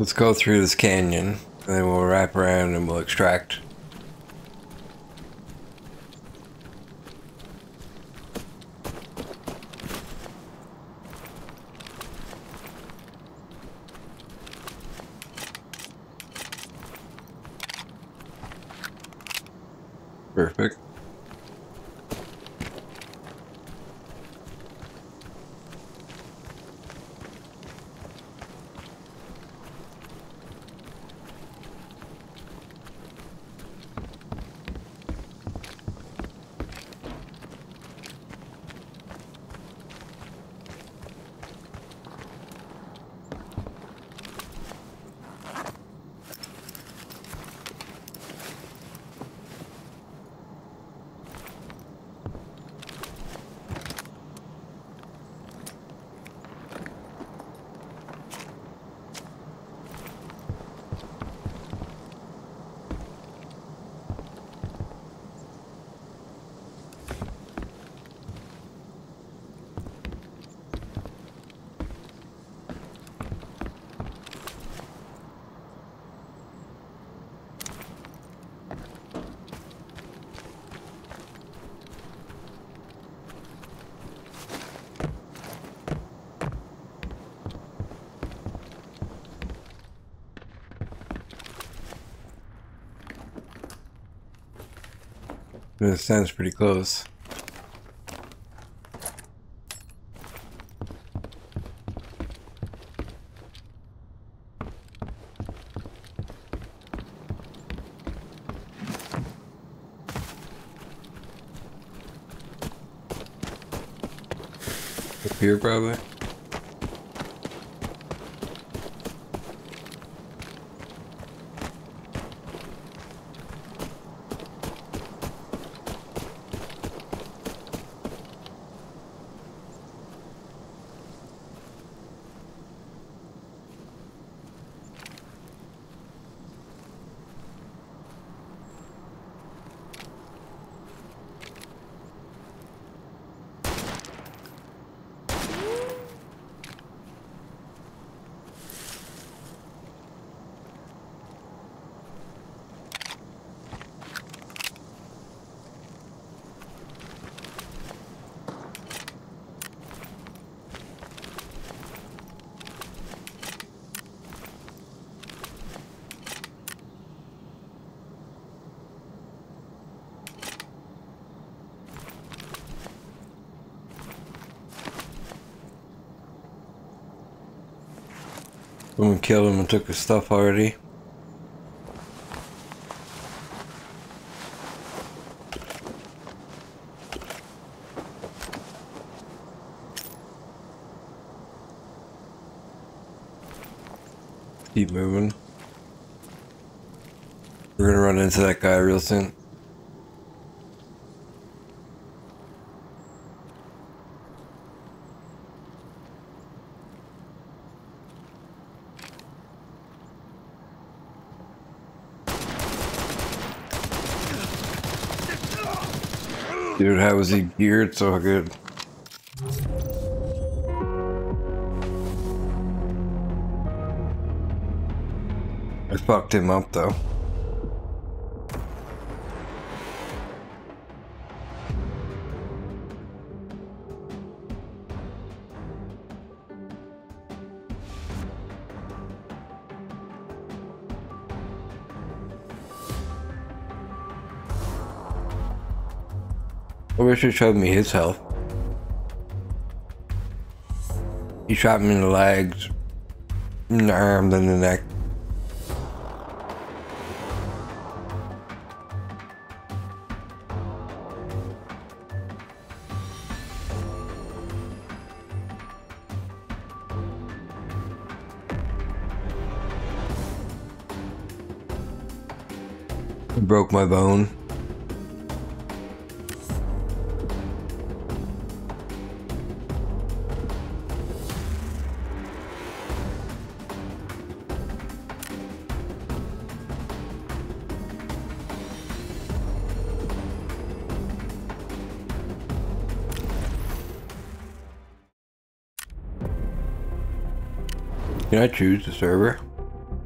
Let's go through this canyon, and then we'll wrap around and we'll extract. Perfect. This sounds pretty close. Up here, probably. Someone killed him and took his stuff already. Keep moving. We're gonna run into that guy real soon. Dude, how was he geared so good? I fucked him up though. I wish it showed me his health. He shot me in the legs, in the arm, then the neck. He broke my bone. Can I choose the server?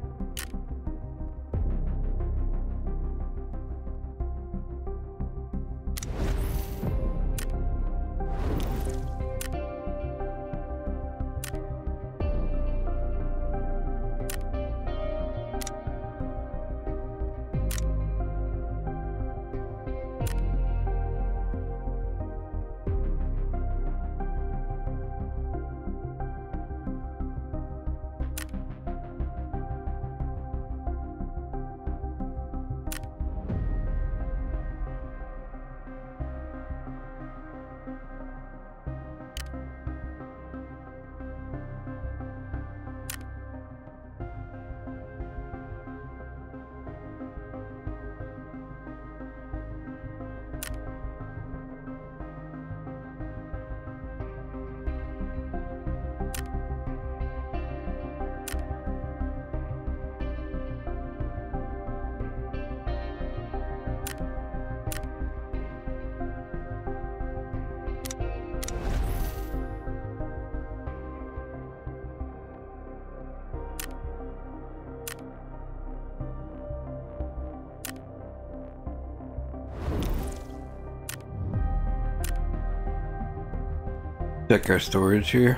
Check our storage here.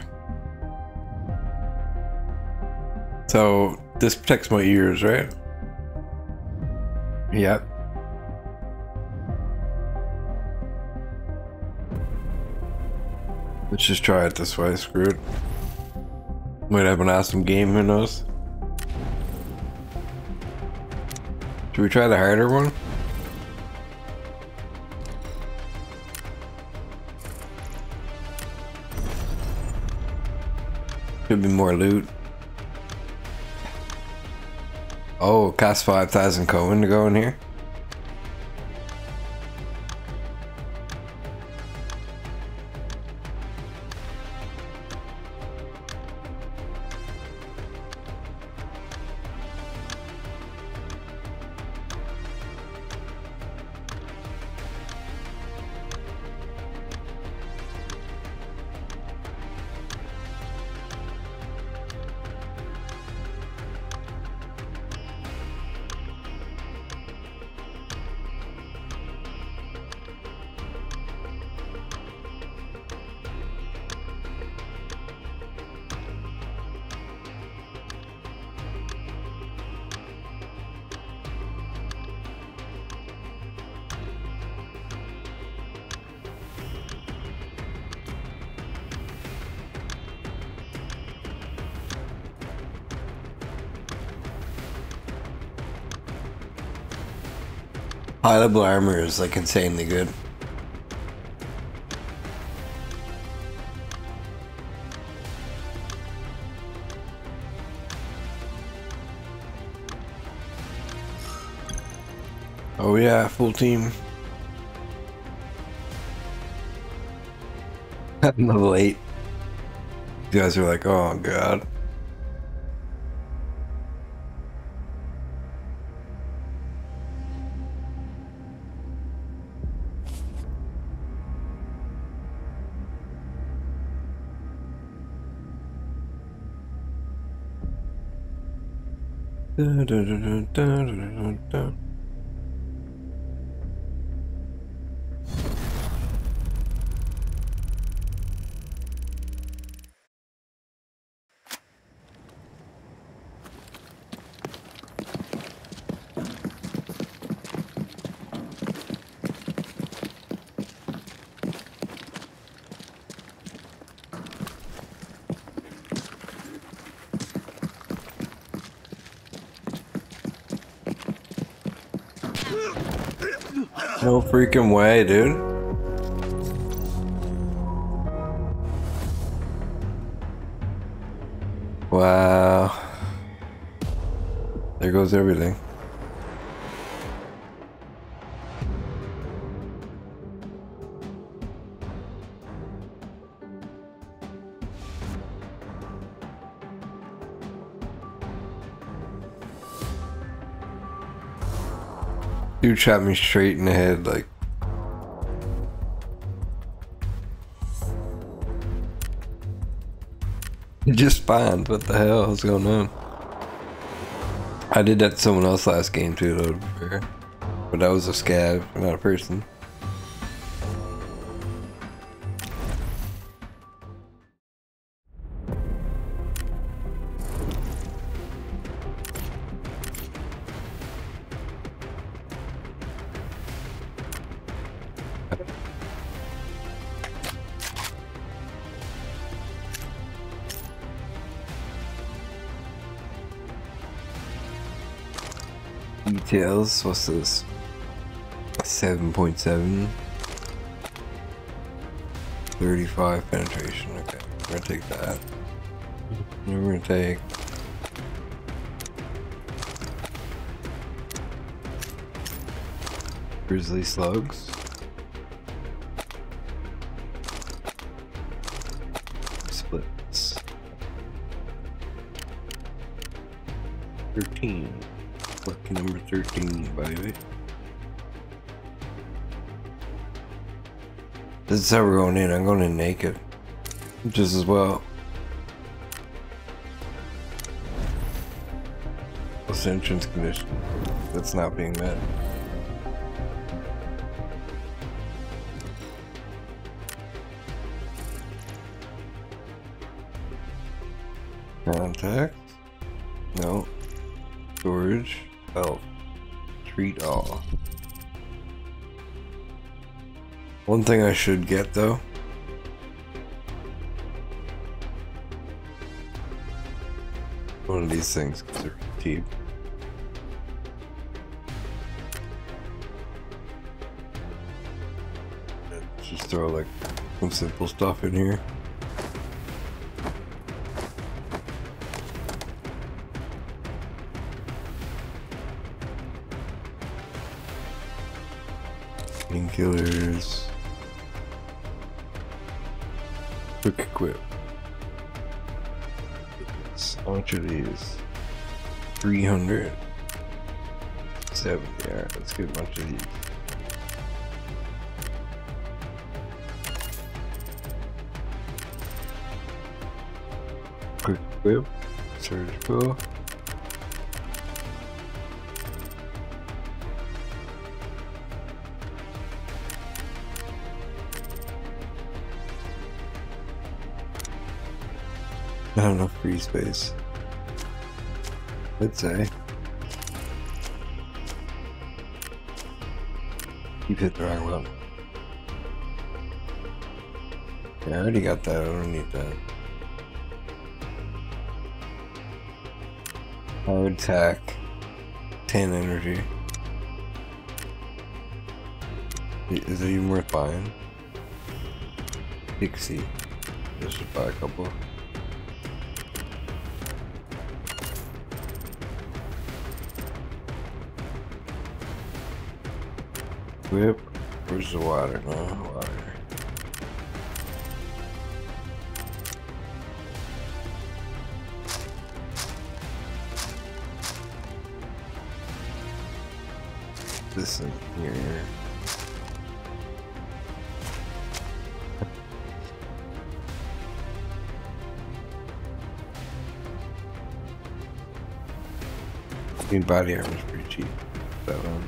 So this protects my ears, right? Yep. Let's just try it this way. Screw it. Might have an awesome game, who knows? Should we try the harder one? Should be more loot. Oh, cost five thousand coin to go in here. High level armor is like insanely good. Oh yeah, full team. Level eight. You guys are like, oh god. Dun, dun, dun, dun, dun, dun, dun. No freaking way, dude. Wow. There goes everything. Dude shot me straight in the head, like. It just spawned. What the hell is going on? I did that to someone else last game too, though, to be fair. But that was a scav, not a person. Details, what's this? seven point seven. thirty-five penetration, okay. We're gonna take that. We're gonna take grizzly slugs. Splits. thirteen. Lucky number thirteen, baby. This is how we're going in. I'm going in naked. Just as well. This entrance condition that's not being met. Contact. No. Storage. Health. Treat all. One thing I should get though. One of these things because they're cheap. Just throw like some simple stuff in here. Painkillers. Quick equip. How much are these? three hundred. seventy. Alright, let's get a bunch of these. Quick equip. Surgical. Not enough free space. I'd say. Keep hitting the wrong one. Yeah, I already got that. I don't need that. Power attack. ten energy. Is it even worth buying? Pixie. Let's just buy a couple. Whip. Where's the water? No water. This in here. I mean, body armor is pretty cheap. That one.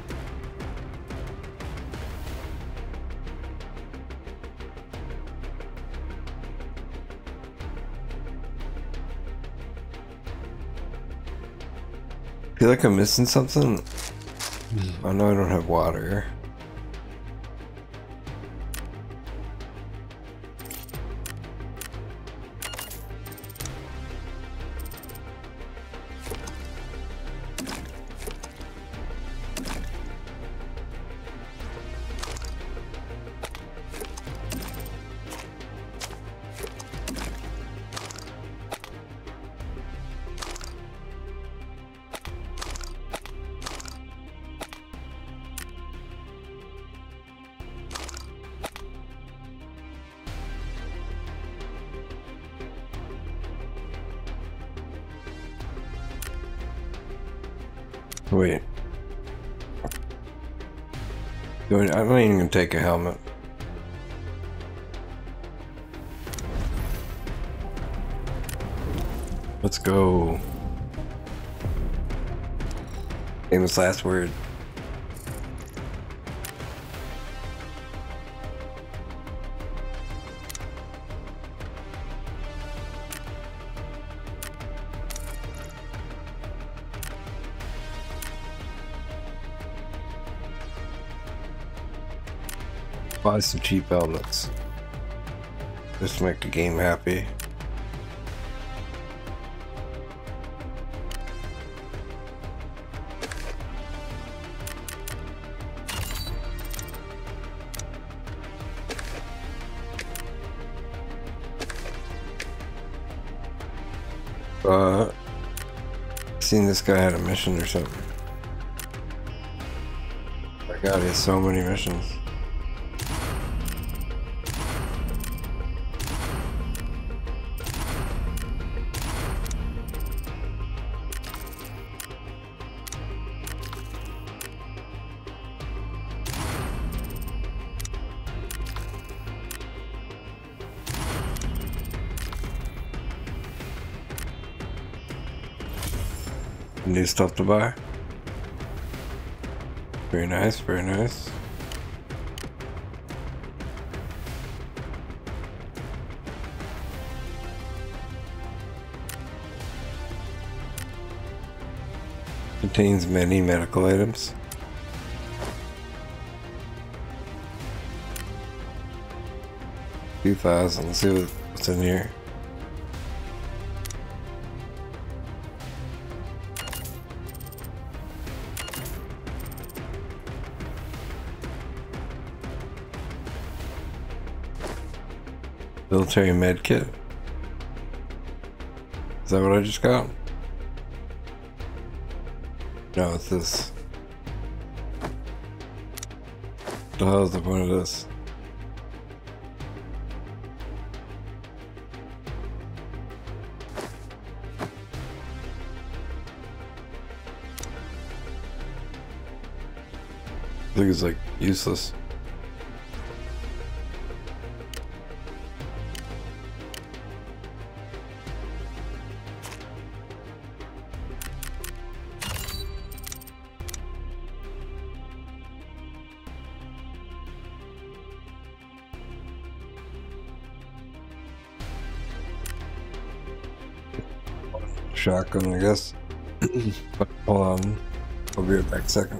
I feel like I'm missing something. I know I don't have water. Wait. I'm not even gonna take a helmet. Let's go. Famous last word. Buy some cheap helmets. Just to make the game happy. Uh, seen this guy had a mission or something. My God, he has so many missions. New stuff to buy. Very nice, very nice. Contains many medical items. two thousand. Let's see what, what's in here. Military med kit. Is that what I just got? No, it's this. What the hell is the point of this? I think it's like useless. Shotgun, I guess. But hold on, I'll be right back a second.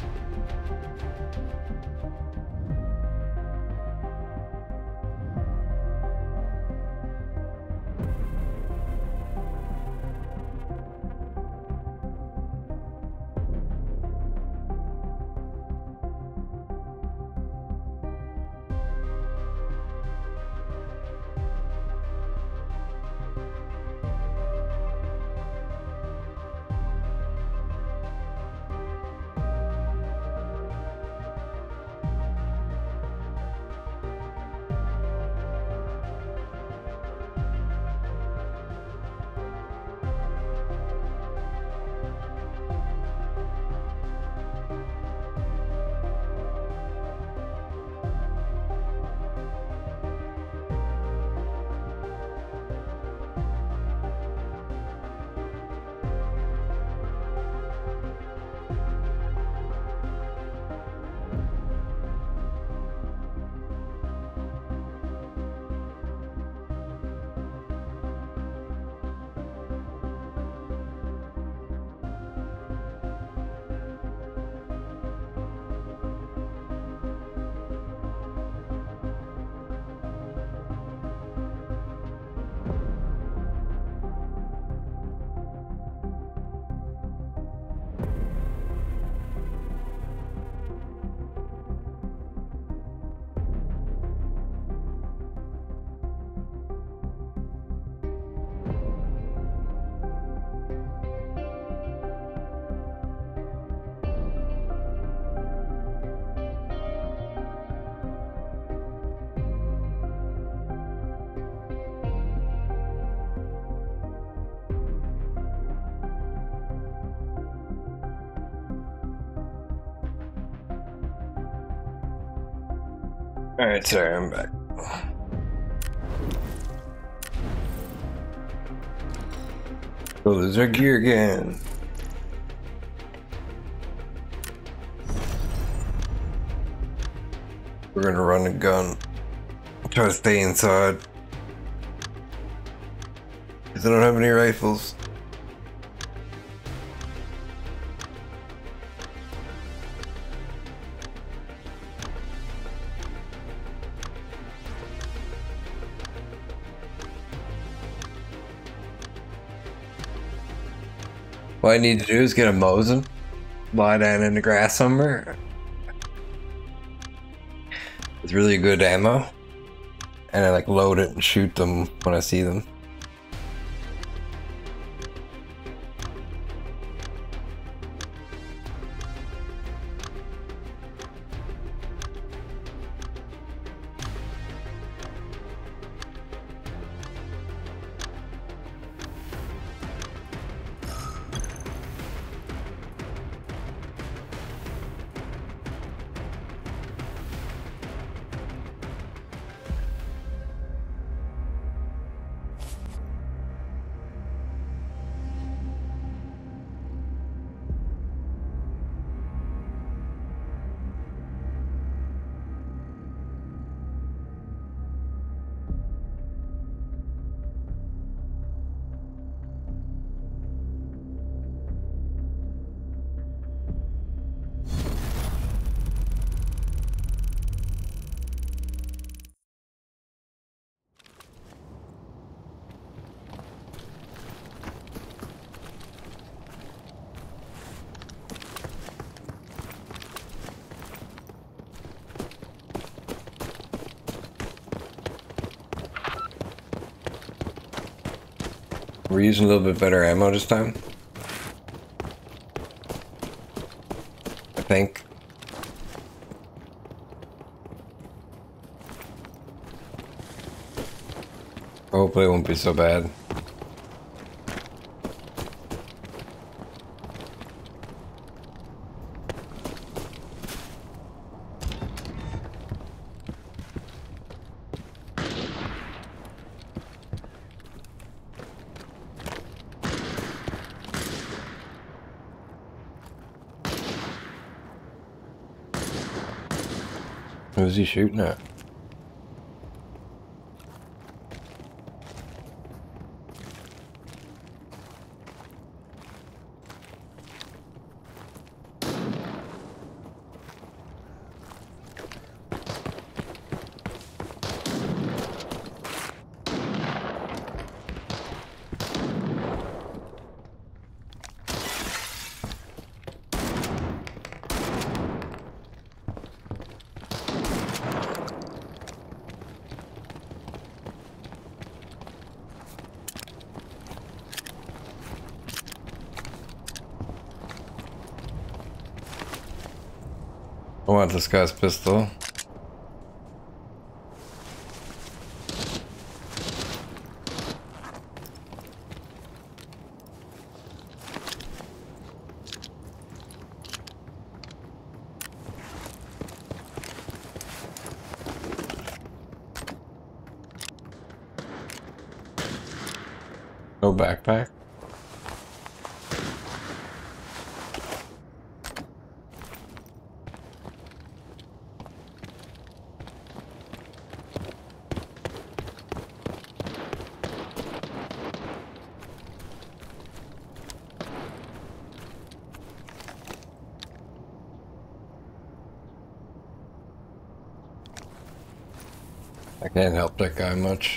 Alright, sorry, I'm back. Oh, there's our gear again. We're gonna run a gun. Try to stay inside. Because I don't have any rifles. What I need to do is get a Mosin, lie down in the grass somewhere with really good ammo, and I like load it and shoot them when I see them. We're using a little bit better ammo this time. I think. Hopefully it won't be so bad. Who's he shooting at? I want this guy's pistol. No backpack. I can't help that guy much.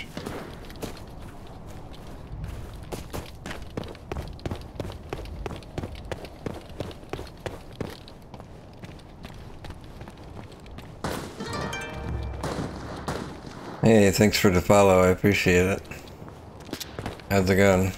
Hey, thanks for the follow, I appreciate it. How's it going?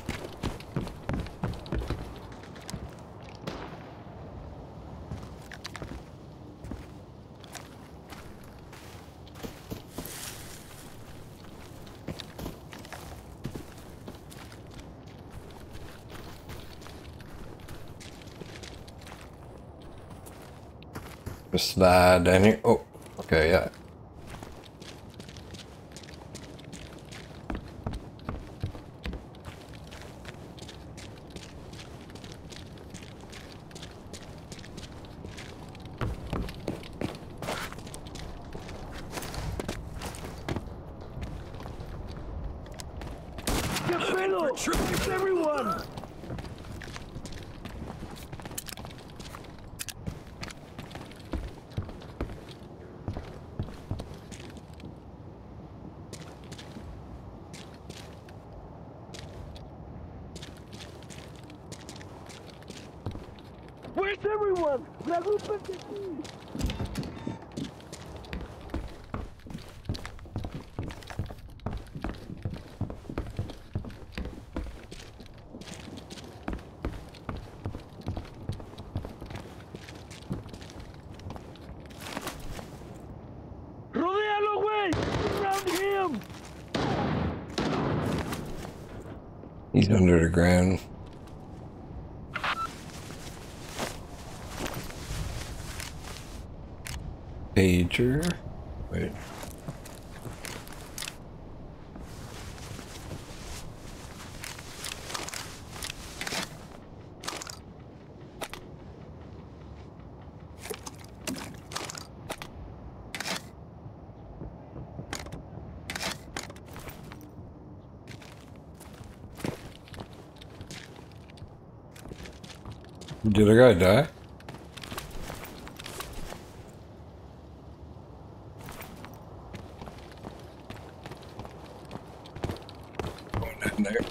Just slide down here. Oh, okay, yeah. Get middle! It's everyone! Where's everyone? La group is ici. Rodealo, güey! Surround him! He's under the ground. Pager. Wait. Did a guy die? Going down there.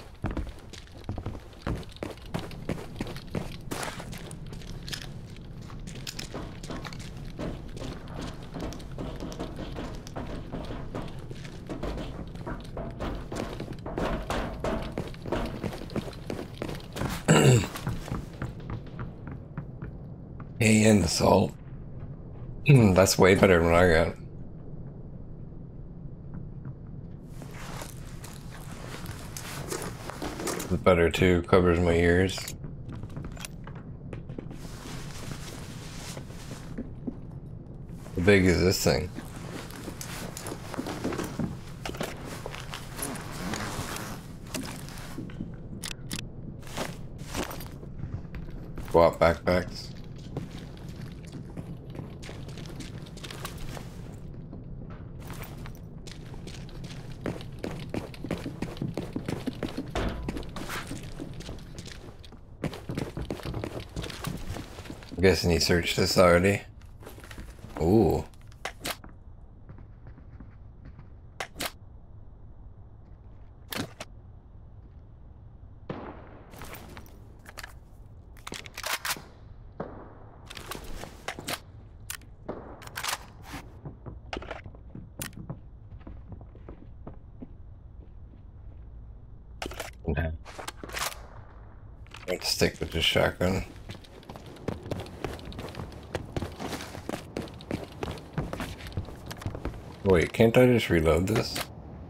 and assault. That's way better than what I got. It's better too, covers my ears. How big is this thing? Swap backpacks. I'm guessing he searched this already. Ooh. Okay. Let's stick with the shotgun. Wait, can't I just reload this?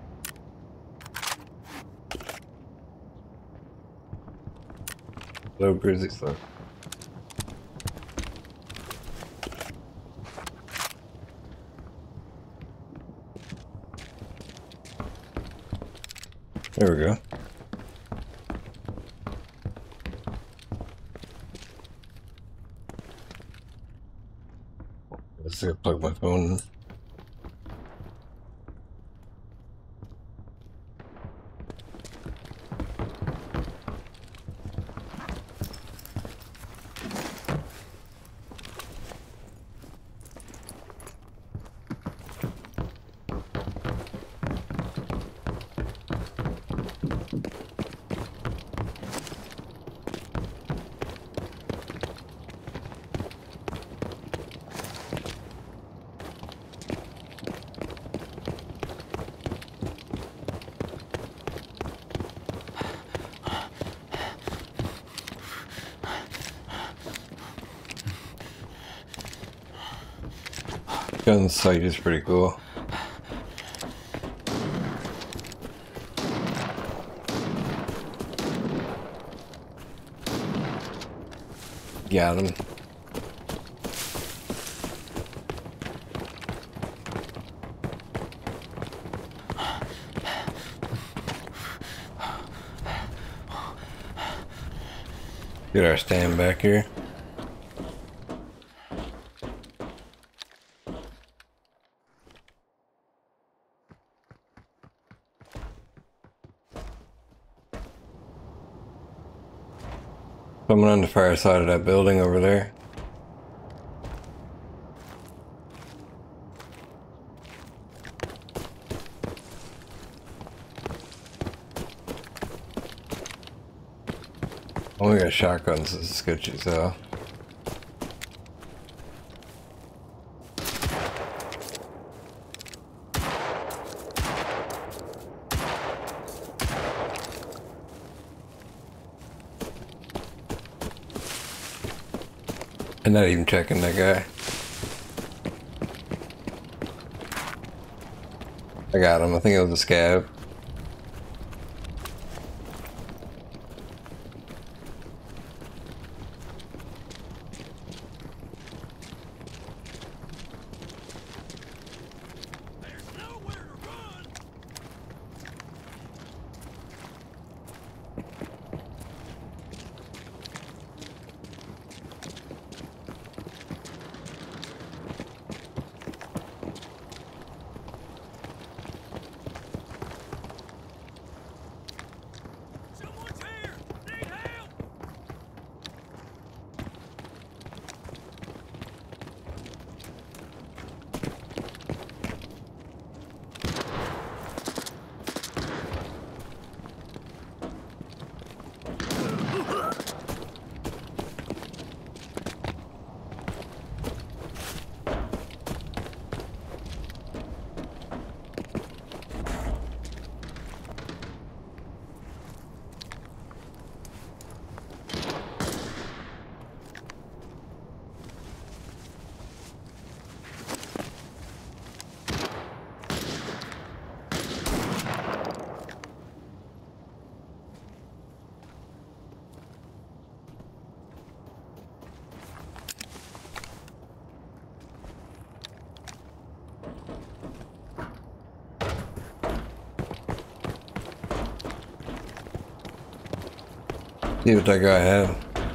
Low grizzly stuff. There we go. Let's go plug my phone in. Gun sight is pretty cool. Got him. Get our stand back here. Someone on the far side of that building over there. Only got shotguns, this is sketchy, so. I'm not even checking that guy. I got him, I think it was a scab. See what that guy had.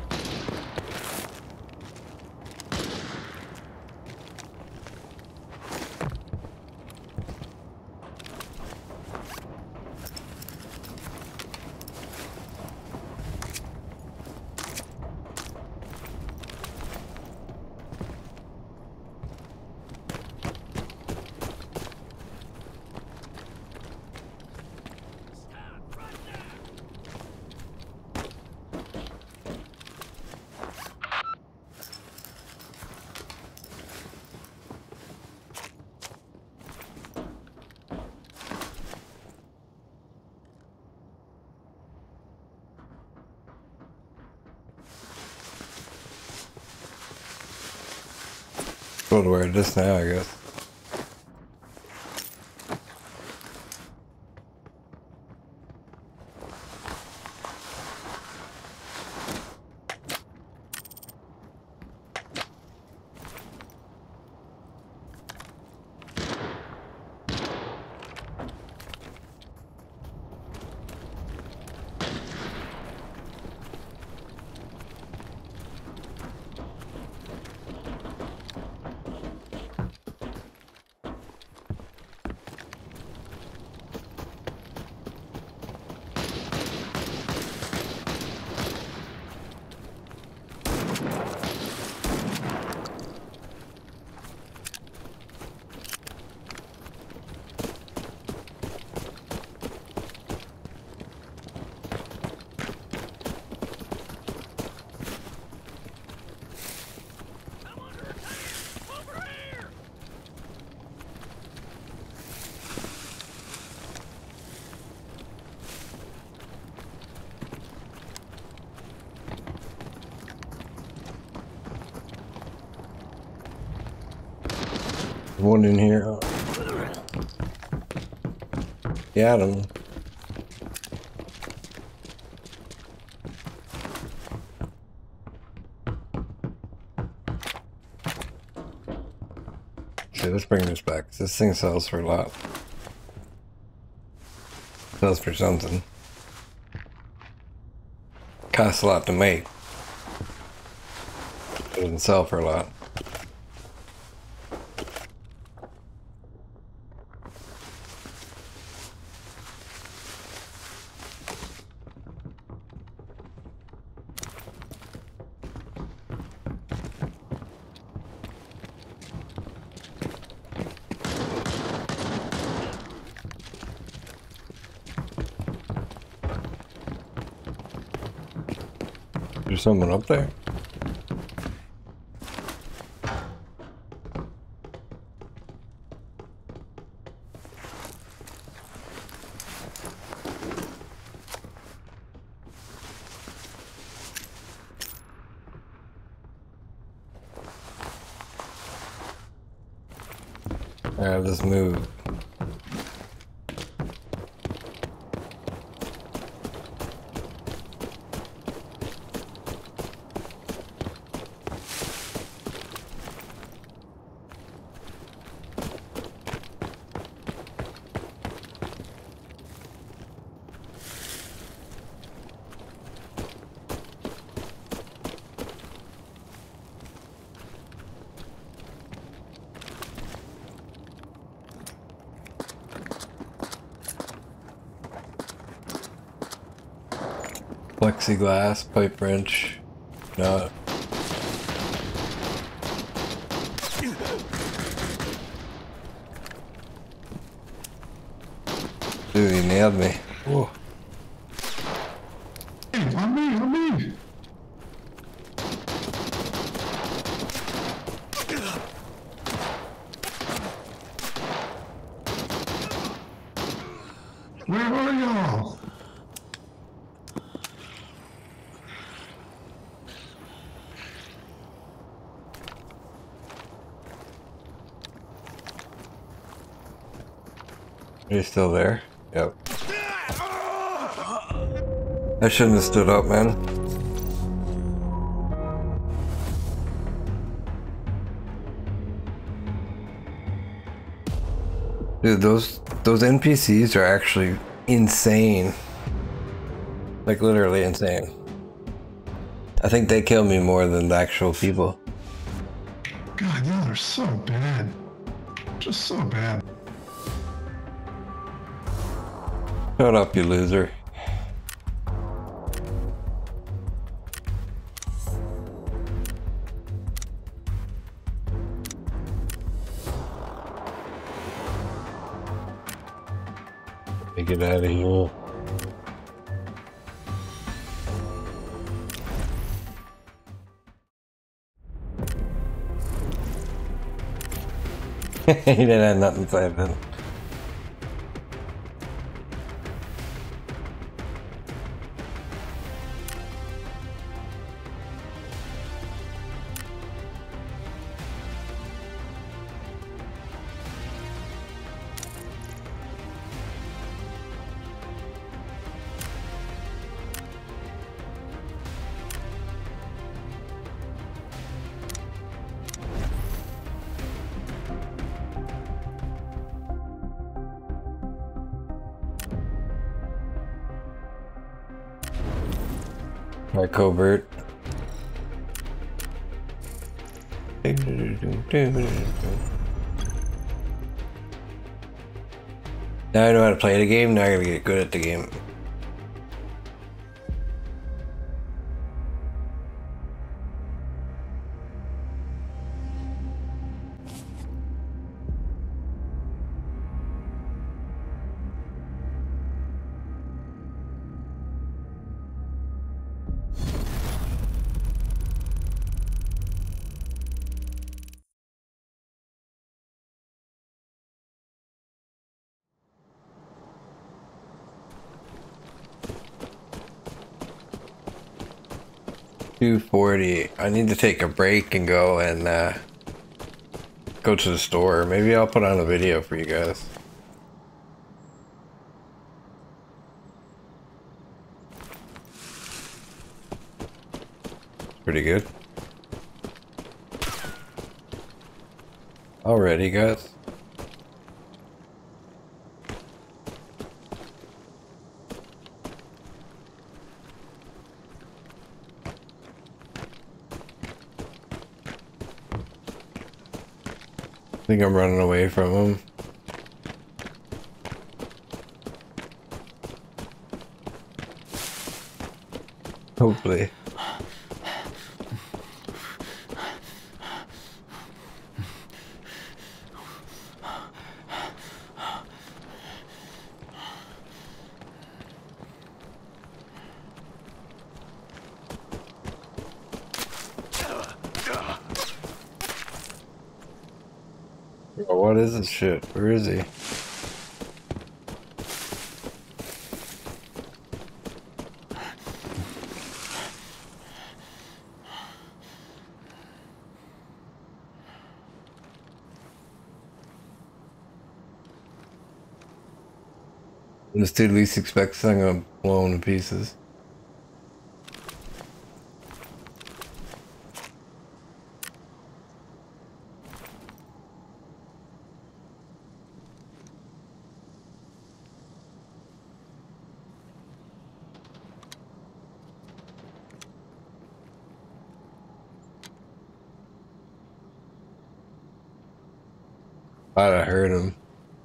Go to where it is now, I guess. One in here. Got him. Okay, let's bring this back. This thing sells for a lot. Sells for something. Costs a lot to make. Doesn't sell for a lot. There's someone up there. Alright, let's move. Plexiglass, pipe wrench, nut. Dude, he nailed me. Whoa. On me, on me. Where are y'all? Are you still there? Yep. I shouldn't have stood up, man. Dude, those those N P Cs are actually insane. Like literally insane. I think they kill me more than the actual people. God, y'all are so bad. Just so bad. Shut up, you loser. Get out of here. He didn't have nothing to say about it. My covert. Now I know how to play the game, now I gotta get good at the game. two forty. I need to take a break and go and uh, go to the store. Maybe I'll put on a video for you guys. Pretty good. Alrighty, guys. I think I'm running away from him. Hopefully. Oh, what is this shit? Where is he? When this dude least expects, I'm gonna blow him to pieces. Thought I heard him.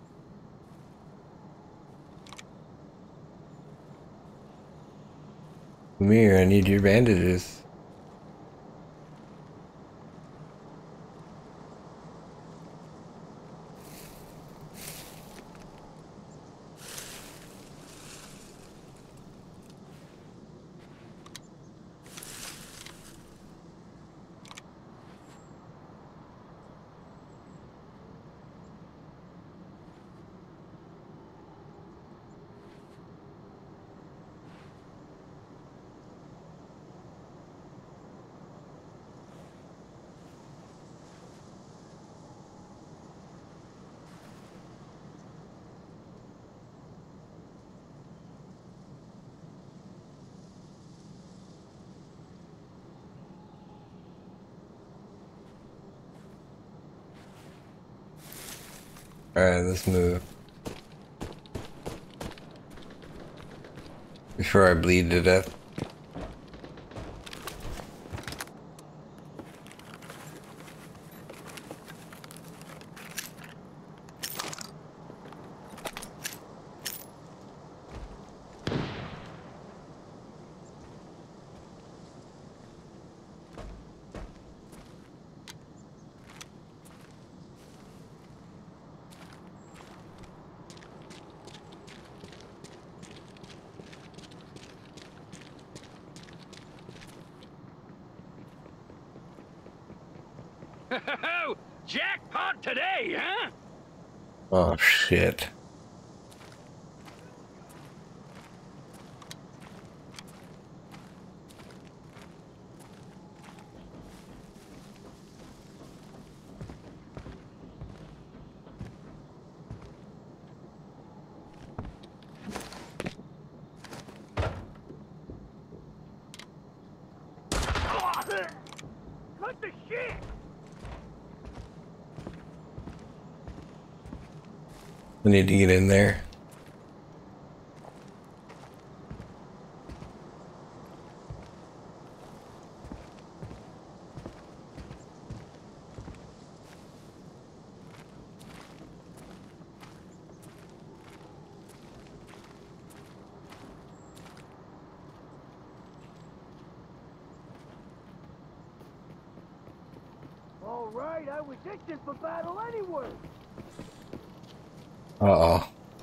Come here, I need your bandages. Alright, let's move. Before I bleed to death. Jackpot today, huh? Oh shit. What the shit? We need to get in there. All right, I was itching for battle anyway. Uh-oh.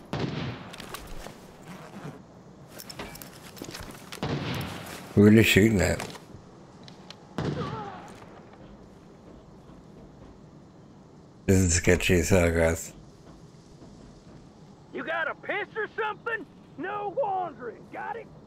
Who are they shooting at? This is sketchy as hell, guys. You got a piss or something? No wandering. Got it?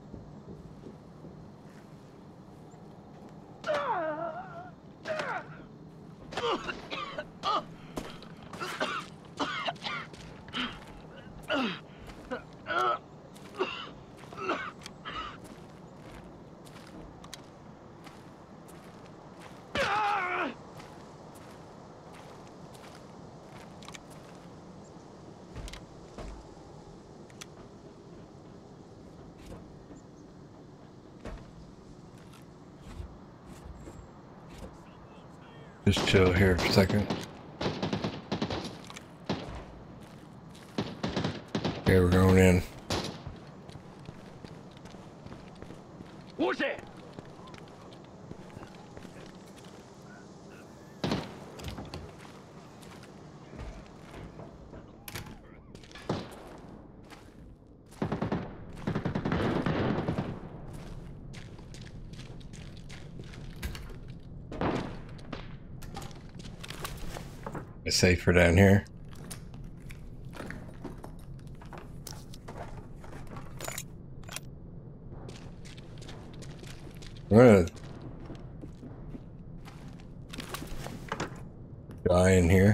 Just chill here for a second. Okay, we're going in. What's that? It's safer down here. I'm gonna die in here.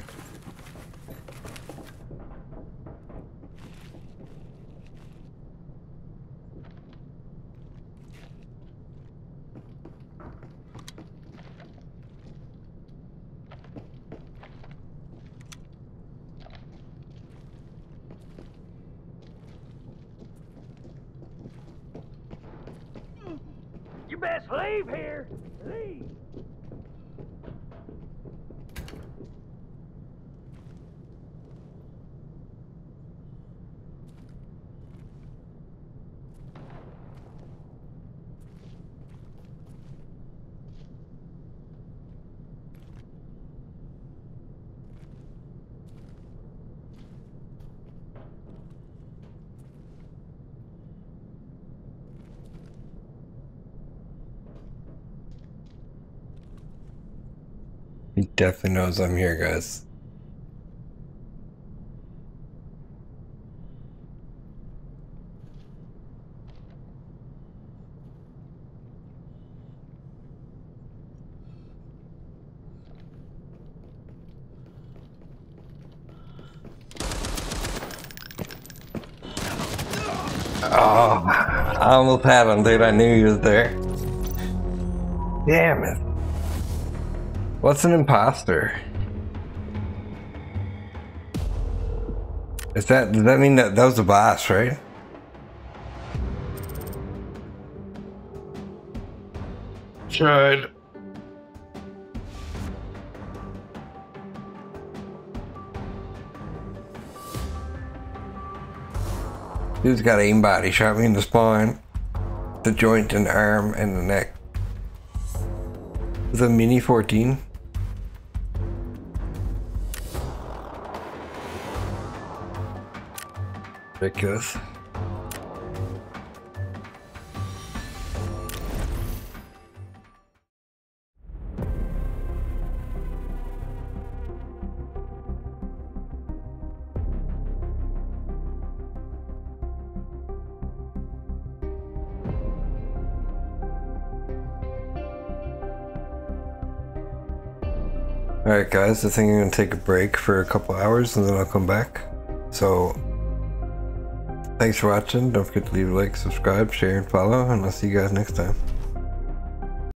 You best leave here. Leave. He definitely knows I'm here, guys. Oh, I almost had him, dude. I knew he was there. Damn it. What's an imposter? Is that, does that mean that that was the boss, right? Tried. Dude's got aimbot. He shot me in the spine, the joint and the arm and the neck. It's a mini fourteen. Ridiculous. Alright guys, I think I'm going to take a break for a couple hours and then I'll come back. So, thanks for watching. Don't forget to leave a like, subscribe, share, and follow, and I'll see you guys next time.